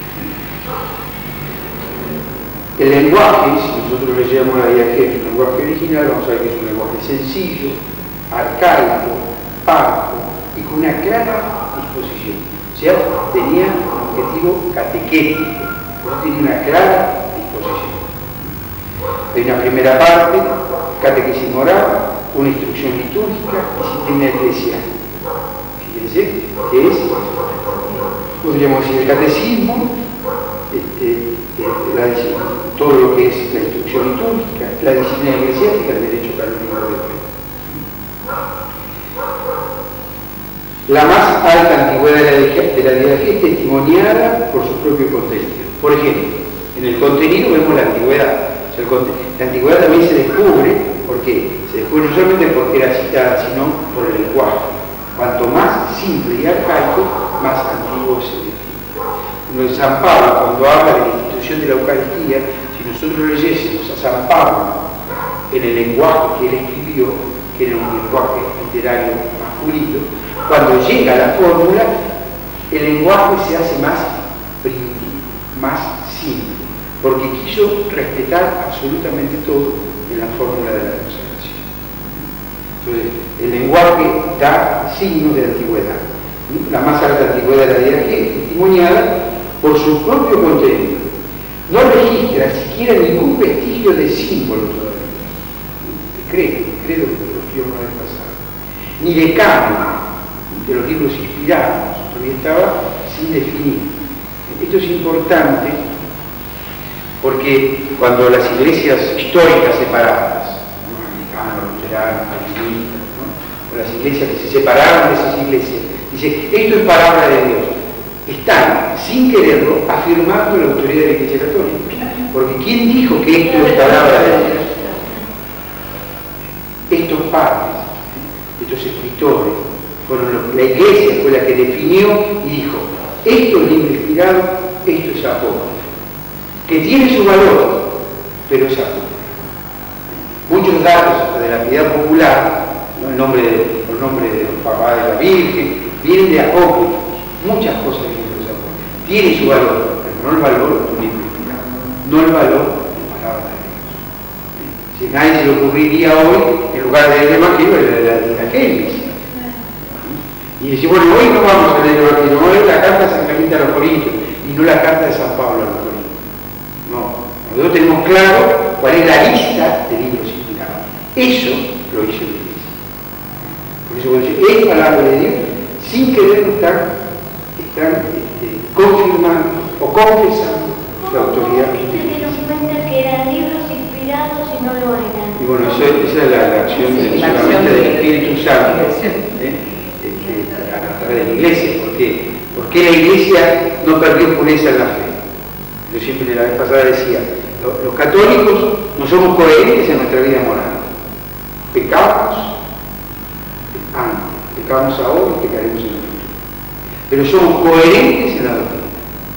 El lenguaje, si nosotros le llamamos la didaqué, el lenguaje original, vamos a ver que es un lenguaje sencillo, arcaico, parco y con una clara disposición. O sea, tenía un objetivo catequético, no tenía una clara disposición. Hay una primera parte, catequesis moral, una instrucción litúrgica, disciplina eclesial. Fíjense que es, podríamos decir, el catecismo, este, la, todo lo que es la instrucción litúrgica, la disciplina eclesiástica, el derecho canónico de fe. La más alta antigüedad de la, de la didaqué es testimoniada por su propio contenido. Por ejemplo, en el contenido vemos la antigüedad. O sea, la antigüedad también se descubre, porque se descubre no solamente porque era citada, sino por el lenguaje. Cuanto más simple y arcaico, más antiguo es el estilo. En San Pablo, cuando habla de la institución de la Eucaristía, si nosotros leyésemos a San Pablo en el lenguaje que él escribió, que era un lenguaje literario masculino, cuando llega a la fórmula, el lenguaje se hace más primitivo, más simple, porque quiso respetar absolutamente todo en la fórmula de la consagración. Entonces, el lenguaje da signos de antigüedad. La más alta antigüedad de la didaqué, testimoniada por su propio contenido. No registra siquiera ningún vestigio de símbolo todavía. De credo, de credo que lo estudiamos la vez pasada. Ni de canon, de los libros inspirados, todavía estaba sin definir. Esto es importante porque cuando las iglesias históricas separadas, ¿no? Anglicanos, luteranos, calvinistas, ¿no? O las iglesias que se separaron de esas iglesias, dice, esto es palabra de Dios, están, sin quererlo, afirmando la autoridad de la Iglesia Católica. Porque ¿quién dijo que esto es palabra de Dios? Estos padres, estos escritores, fueron los, la Iglesia fue la que definió y dijo, esto es libro inspirado, esto es apócrifo, que tiene su valor, pero es apócrifo. Muchos datos de la piedad popular, ¿no? el nombre de, los nombres de los papás de la Virgen, vienen de apócrifos, muchas cosas vienen de los apócrifos. Tiene su valor, pero no el valor de un libro inspirado, no el valor de palabra de Dios. Si a nadie se le ocurriría hoy, en lugar del Evangelio, de la Génesis. Y dice, bueno, hoy no vamos a leer el Evangelio, vamos a leer la carta de San Clemente a los Corintios y no la carta de San Pablo a los Corintios. No, nosotros tenemos claro cuál es la lista de libros inspirados. Eso lo hizo la Iglesia. Por eso cuando dice, es palabra de Dios, sin querer estar, están este, confirmando o confesando la autoridad. ¿Cómo se dieron cuenta que eran libros inspirados y no lo eran? Y bueno, eso, esa es la, la acción sí, de, la solamente acción del de, Espíritu Santo, ¿eh? a través de la Iglesia. ¿Por qué? Porque la Iglesia no perdió pureza en la fe. Yo siempre la vez pasada decía, los, los católicos no somos coherentes en nuestra vida moral. Pecamos antes, pecamos ahora y pecaremos en el futuro. Pero somos coherentes en la doctrina.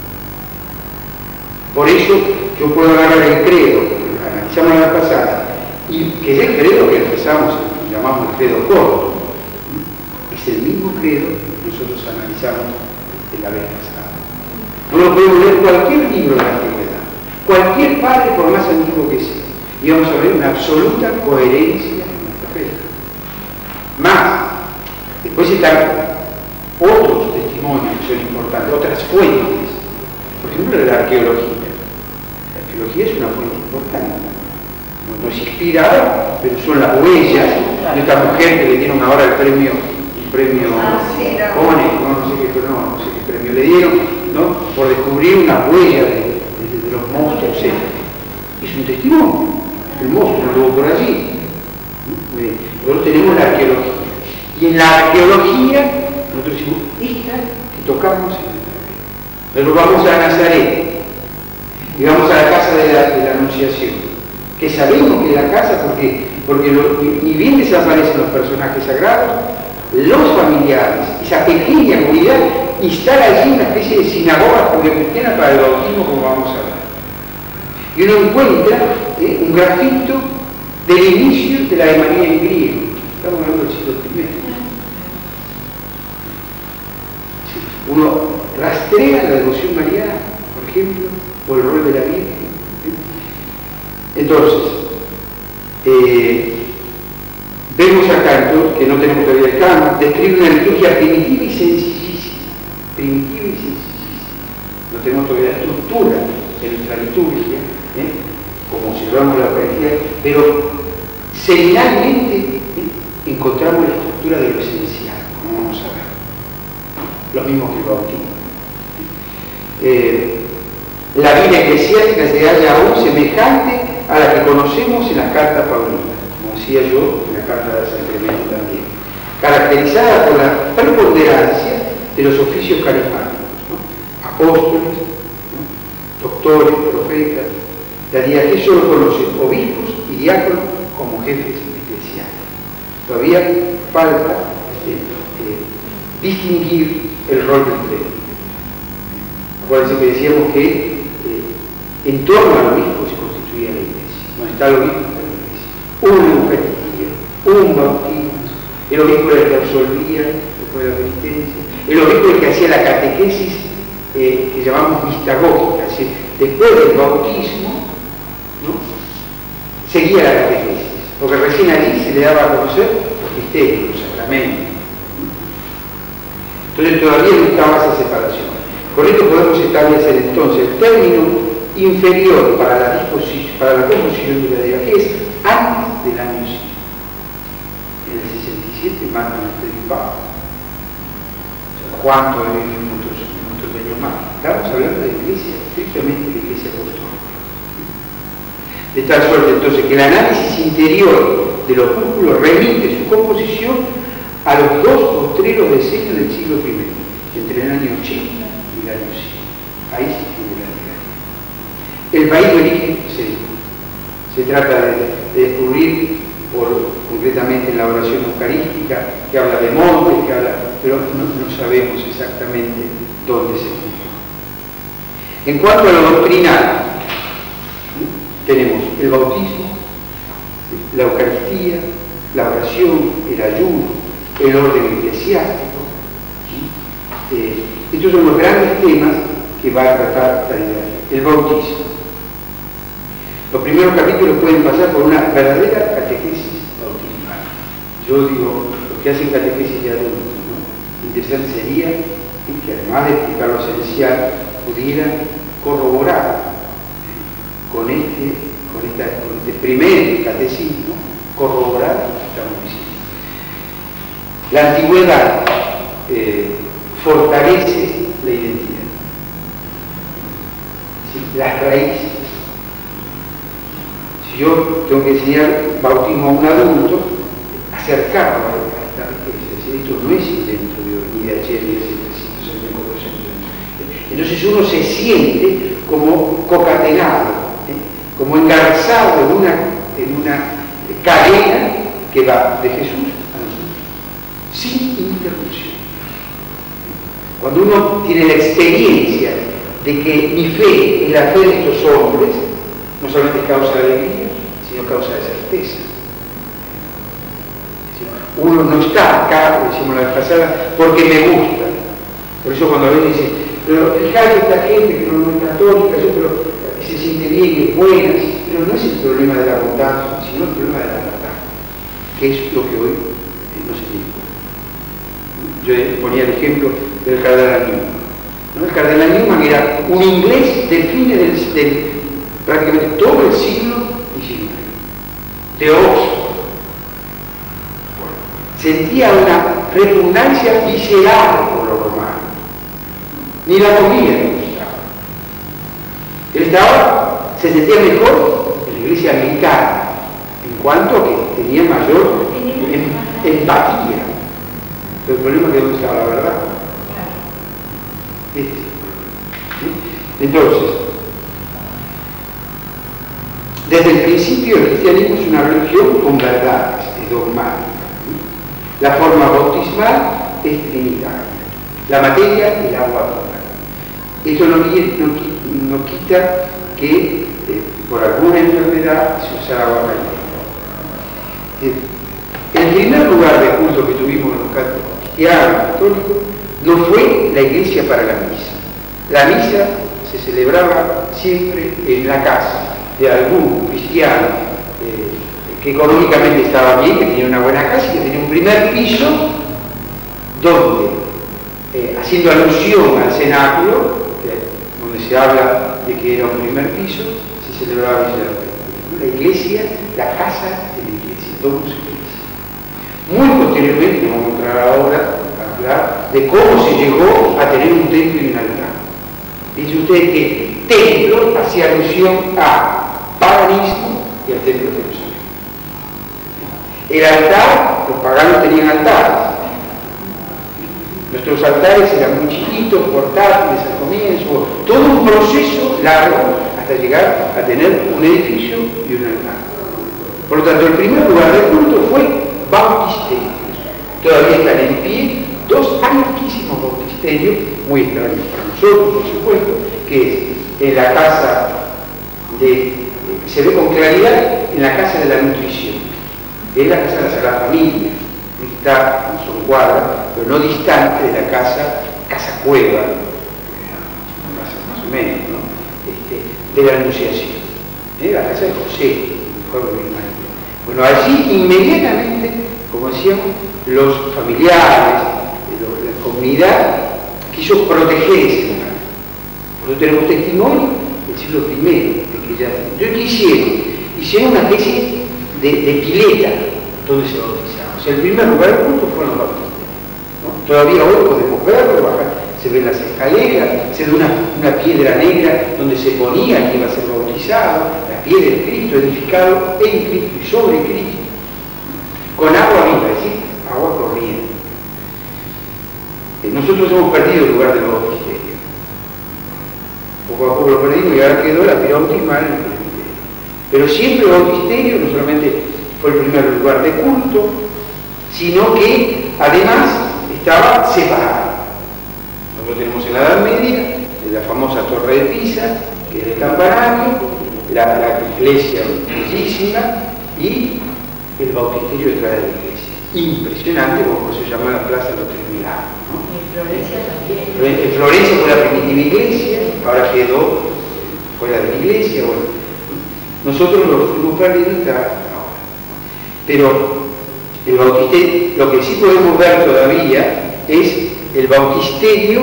Por eso yo puedo agarrar el credo, analizamos la vez pasada, y que es el credo que empezamos, llamamos el credo corto. Es el mismo credo que nosotros analizamos de la vez pasada. No lo podemos leer cualquier libro de la antigüedad, cualquier padre, por más antiguo que sea, y vamos a ver una absoluta coherencia en nuestra fe. Más, después están otros testimonios que son importantes, otras fuentes. Por ejemplo, la arqueología. La arqueología es una fuente importante. No, no es inspirada, pero son las huellas de esta mujer que le dieron ahora el premio, el premio Ah, sí, era. Cone, no, no sé qué, no, no sé qué premio le dieron, ¿no? Por descubrir una huella de, de, de los monstruos. ¿Sí? Es un testimonio. El monstruo anduvo por allí. Nosotros tenemos la arqueología. Y en la arqueología, nosotros decimos, esta que tocamos en el terreno. Pero vamos a Nazaret, y vamos a la casa de la, de la Anunciación, que sabemos que es la casa porque, porque lo, ni bien desaparecen los personajes sagrados, los familiares, esa pequeña comunidad, instala allí una especie de sinagoga judeocristiana para el bautismo, como vamos a ver. Y uno encuentra eh, un grafito del inicio de la de María en griego. Estamos hablando del siglo primero. Uno rastrea la devoción mariana, por ejemplo, o el rol de la Virgen. Entonces, eh, vemos acá que no tenemos todavía el canon, describe una liturgia primitiva y sencillísima. Primitiva y sencillísima. No tenemos todavía la estructura de nuestra liturgia, ¿eh? como celebramos la Eucaristía, pero seminalmente ¿eh? encontramos la estructura de lo esencial, como vamos a ver. Lo mismo que el bautismo. Eh, la vida eclesiástica se halla aún semejante a la que conocemos en las cartas paulinas, como decía yo, en la carta de San Clemente también, caracterizada por la preponderancia de los oficios carismáticos, ¿no? Apóstoles, ¿no? Doctores, profetas. La diaconía solo conoce obispos y diáconos como jefes eclesiásticos. Todavía falta eh, eh, distinguir el rol del clérigo. Acuérdense que decíamos que eh, en torno al obispo se constituía la iglesia. No está el obispo, está la iglesia. Una eucaristía, un bautismo. El obispo era el que absolvía después de la penitencia. El obispo el que hacía la catequesis eh, que llamamos mistagógica, es decir, después del bautismo, ¿no? seguía la catequesis, porque recién allí se le daba a conocer los misterios, los sacramentos. Entonces todavía no estaba esa separación. Con esto podemos establecer entonces el término inferior para la, disposición, para la composición de la diaconía, que es antes del año cien. En el sesenta y siete matan a Pedro y Pablo. ¿Cuánto hay en otros, en otros años más? Estamos hablando de la iglesia, estrictamente de la iglesia apostólica. De tal suerte entonces que el análisis interior del opúsculo remite su composición a los dos postreros decenios del siglo primero, entre el año ochenta y el año cien. Ahí se tiene la realidad. El país de origen se, se trata de, de descubrir por, concretamente en la oración eucarística, que habla de montes, que habla, pero no, no sabemos exactamente dónde se fija. En cuanto a lo doctrinal, tenemos el bautismo, la Eucaristía, la oración, el ayuno, el orden eclesiástico. Eh, estos son los grandes temas que va a tratar la idea. El bautismo. Los primeros capítulos pueden pasar por una verdadera catequesis bautismal. Yo digo, los que hacen catequesis de adultos, ¿no? Interesante sería que además de explicar lo esencial, pudieran corroborar con este, con esta, con este primer catecismo, corroborar lo que estamos diciendo. La antigüedad eh, fortalece la identidad. ¿Sí? Las raíces. Si yo tengo que enseñar bautismo a un adulto, acercarlo a esta riqueza. Esto no es invento de hoy, ni de ayer, ni de hace trescientos años, cuatrocientos años. Entonces uno se siente como concatenado, ¿eh? como engarzado en una, en una cadena que va de Jesús a nosotros, sin interrupción. Cuando uno tiene la experiencia de que mi fe es la fe de estos hombres, no solamente causa alegría, sino causa de certeza. Uno no está acá, como decimos la vez pasada, porque me gusta. Por eso cuando a veces dicen, pero fíjate esta gente que no es católica, yo, pero se siente bien, es buena, pero no es el problema de la bondad, sino el problema de la verdad, que es lo que hoy eh, no se tiene en cuenta. Yo ponía el ejemplo del cardenal Newman. ¿No? El cardenal Newman era un inglés del fin del, del prácticamente todo el siglo diecinueve, de Oxford. Sentía una repugnancia visceral por lo romano. Ni la comida le gustaba. Él estaba, se sentía mejor en la iglesia anglicana, en cuanto a que tenía mayor em, empatía Pero el problema es que dónde estaba la verdad. Este. ¿Sí? Entonces, desde el principio el cristianismo es una religión con verdades, es dogmática. ¿Sí? La forma bautismal es trinitaria. La materia es el agua viva. Esto no, no, no quita que eh, por alguna enfermedad se usara agua caliente. El primer lugar de culto que tuvimos en los cristianos católicos no fue la iglesia para la misa. La misa se celebraba siempre en la casa de algún cristiano eh, que económicamente estaba bien, que tenía una buena casa y que tenía un primer piso donde, eh, haciendo alusión al cenáculo, que, donde se habla de que era un primer piso, se celebraba la misa. La iglesia, la casa de la iglesia, todos iglesia. Muy posteriormente vamos a entrar ahora a hablar de cómo se llegó a tener un templo y un altar. Dice usted que templo hacía alusión a paganismo y al templo de Jerusalén. El altar, los paganos tenían altares. Nuestros altares eran muy chiquitos, portátiles al comienzo, todo un proceso largo hasta llegar a tener un edificio y un altar. Por lo tanto, el primer lugar de culto fue bautisterios. Todavía están en pie dos antiquísimos bautisterios, muy extraños para nosotros, por supuesto, que es en la casa de, se ve con claridad en la casa de la nutrición, es la casa de la Sagrada Familia, que está en son cuadras, pero no distante de la casa, casa cueva, más o menos, ¿no? Este, de la Anunciación, ¿eh? La casa de José, el mejor de María. Bueno, allí inmediatamente, como decíamos, los familiares, la comunidad quiso proteger ese lugar. Por eso tenemos testimonio del siglo primero, de que ya. Entonces, ¿qué hicieron? Hicieron una especie de, de pileta donde se bautizaba. O sea, el primer lugar del culto fueron los bautistas, ¿no? Todavía hoy podemos verlo, bajar, se ven las escaleras, se ve una, una piedra negra donde se ponía que iba a ser bautizado, la piedra de Cristo, edificado en Cristo y sobre Cristo, con agua viva, es decir, agua corriente. Nosotros hemos perdido el lugar del bautisterio. Poco a poco lo perdimos y ahora quedó la piedra bautismal en el presbiterio. Pero siempre el bautisterio no solamente fue el primer lugar de culto, sino que además estaba separado. Nosotros tenemos en la Edad Media la famosa Torre de Pisa, que es el campanario, la, la iglesia bellísima y el bautisterio detrás de la iglesia. Impresionante, como se llama la Plaza de los Tres Milagros, ¿no? En Florencia también. En Florencia fue la primitiva iglesia, ahora quedó fuera de la iglesia. Bueno, nosotros lo fuimos perdiendo ahora. Pero el bautisterio, lo que sí podemos ver todavía es el bautisterio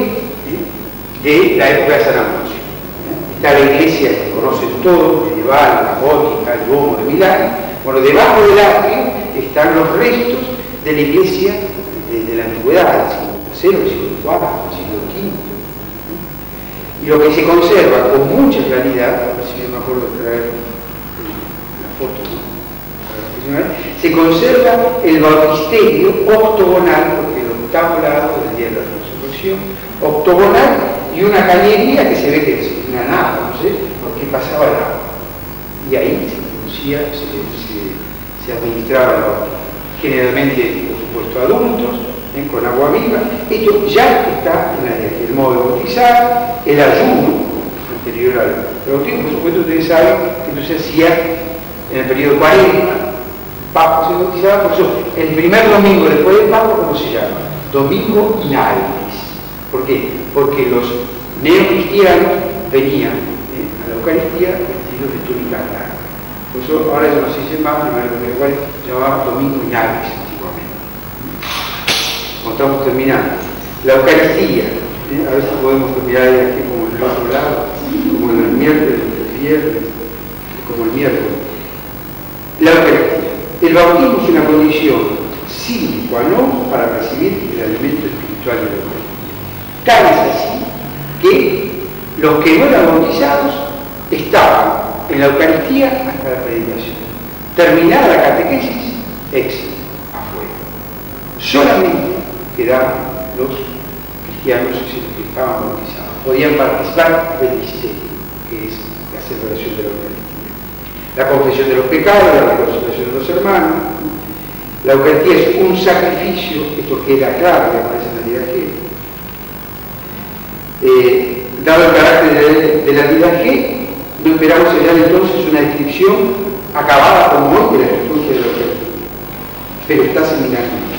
de la época de San Ambrosio. Está la iglesia que conocen todos, medieval, la gótica, el Duomo de Milán. Bueno, debajo del atrio están los restos de la iglesia de, de la antigüedad, del siglo tercero, del siglo cuarto, del siglo quinto. Y lo que se conserva con mucha claridad, a ver si yo me acuerdo de traer la foto, ¿no? Se conserva el bautisterio octogonal, porque el octavo lado del día de la resurrección, octogonal, y una cañería que se ve que es una nave, no sé, porque pasaba el agua. Y ahí se producía, se, se, se administraba el bautismo. Generalmente, por supuesto, adultos, ¿eh? Con agua viva. Esto ya está en la ley. El modo de bautizar, el ayuno anterior al bautismo. Por supuesto, ustedes saben que entonces hacía en el periodo cuaresma, Pascua se bautizaba, por eso el primer domingo después del Pascua, ¿cómo se llama? Domingo Inalvis. ¿Por qué? Porque los neocristianos venían eh, a la Eucaristía vestidos de túnica blanca. Por eso ahora ya no se dice más, primero que igual se llamaba Domingo Inalvis antiguamente. Como estamos terminando. La Eucaristía, ¿eh? A ver si podemos mirar aquí como en el otro lado, como en el miércoles, el viernes, como el miércoles. La Eucaristía. El bautismo es una condición sine qua non para recibir el alimento espiritual de la Eucaristía. Tal es así que los que no eran bautizados estaban en la Eucaristía hasta la predicación. Terminada la catequesis, éxito, afuera. Solamente que daban los cristianos que estaban bautizados. Podían participar del misterio, que es la celebración de la Eucaristía. La confesión de los pecados, la reconciliación de los hermanos. La Eucaristía es un sacrificio, esto queda claro que aparece en la liturgia. Eh, dado el carácter de, de la liturgia, no esperamos hallar entonces una descripción acabada como hoy de la liturgia de la Eucaristía, pero está seminalmente.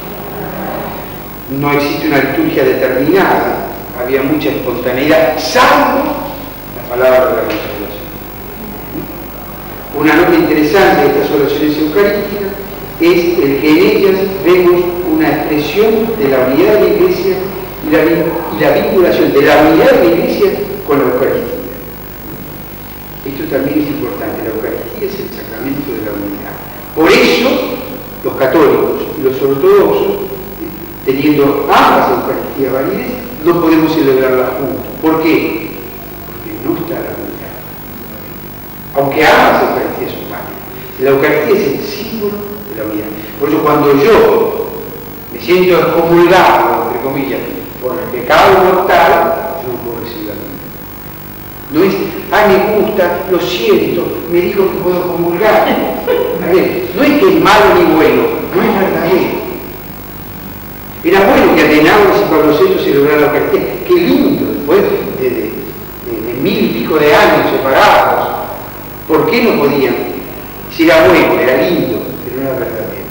No existe una liturgia determinada, había mucha espontaneidad, salvo la palabra de la consagración. Una nota interesante de estas oraciones eucarísticas es el que en ellas vemos una expresión de la unidad de la Iglesia y la, y la vinculación de la unidad de la Iglesia con la Eucaristía. Esto también es importante, la Eucaristía es el sacramento de la unidad. Por eso, los católicos y los ortodoxos, teniendo ambas Eucaristías válidas, no podemos celebrarlas juntos. ¿Por qué? Porque no está la unidad. Aunque ambas Eucaristías son válidas. La Eucaristía es el símbolo de la unidad. Por eso cuando yo me siento excomulgado, entre comillas, por el pecado mortal, yo no puedo recibir la unidad. No es, ah, me gusta, lo siento, me dijo que puedo comulgar. A ver, no es que es malo ni bueno, no es verdadero. Era bueno que Atenágoras y Pablo sexto celebraran la Eucaristía. Qué lindo, después de, de, de, de mil y pico de años separados. ¿Por qué no podían? Si era bueno, era lindo, pero no era verdadero.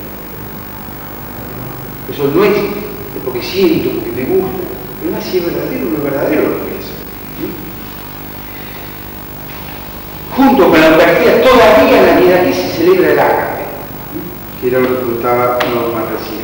Eso no es porque siento, porque me gusta. Pero no es si es verdadero o no es verdadero lo que es. Junto con la Eucaristía, todavía en la vida aquí se celebra el ágape, que era lo que contaba Norma recién.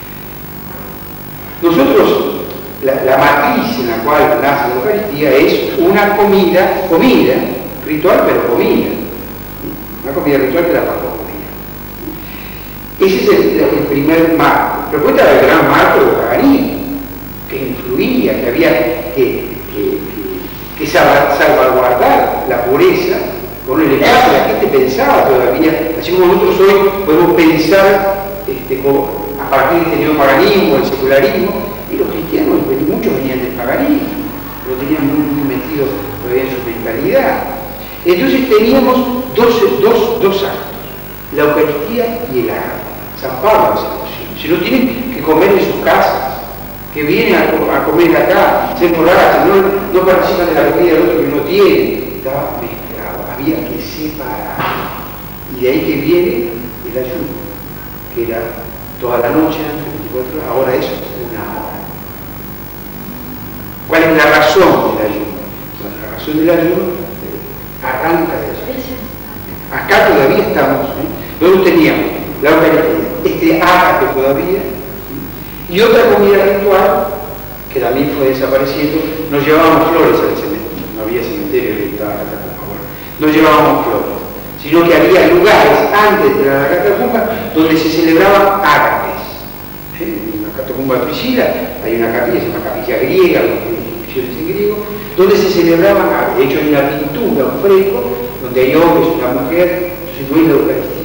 Nosotros, la, la matriz en la cual nace la Eucaristía es una comida, comida, ritual, pero comida. Una comida ritual que la pasó comida. Ese es el, el primer marco. Pero después estaba el gran marco del paganismo, que influía, que había que, que, que, que salvaguardar la pureza. Con el caso, la gente pensaba todavía, así como nosotros hoy podemos pensar este, como, a partir del neopaganismo, del secularismo, y los cristianos, muchos venían del paganismo, lo tenían muy, muy metido todavía en su mentalidad. Entonces teníamos dos, dos, dos actos, la Eucaristía y el ágape. San Pablo hace alusión. Si no tienen que comer en sus casas, que vienen a, a comer acá, se emborrachan, no, no participan de la comida del otro que no tiene, estaba mezclado, había que separar. Y de ahí que viene el ayuno, que era toda la noche, veinticuatro horas, ahora es una hora. ¿Cuál es la razón del ayuno? Bueno, la razón del ayuno eh, arranca de eso. Acá todavía estamos, ¿eh? Nosotros teníamos la Eucaristía, este ágape todavía, ¿sí? Y otra comida ritual, que también fue desapareciendo, nos llevábamos flores al cementerio, no había cementerio que estaba en la catacumba, bueno, no llevábamos flores, sino que había lugares antes de la catacumba donde se celebraban ágapes. ¿Eh? En la catacumba de Priscila hay una capilla, se llama capilla griega, con inscripciones en griego, donde se celebraban ágapes. De hecho hay una pintura, un fresco, donde hay hombres, una mujer, entonces no es la Eucaristía.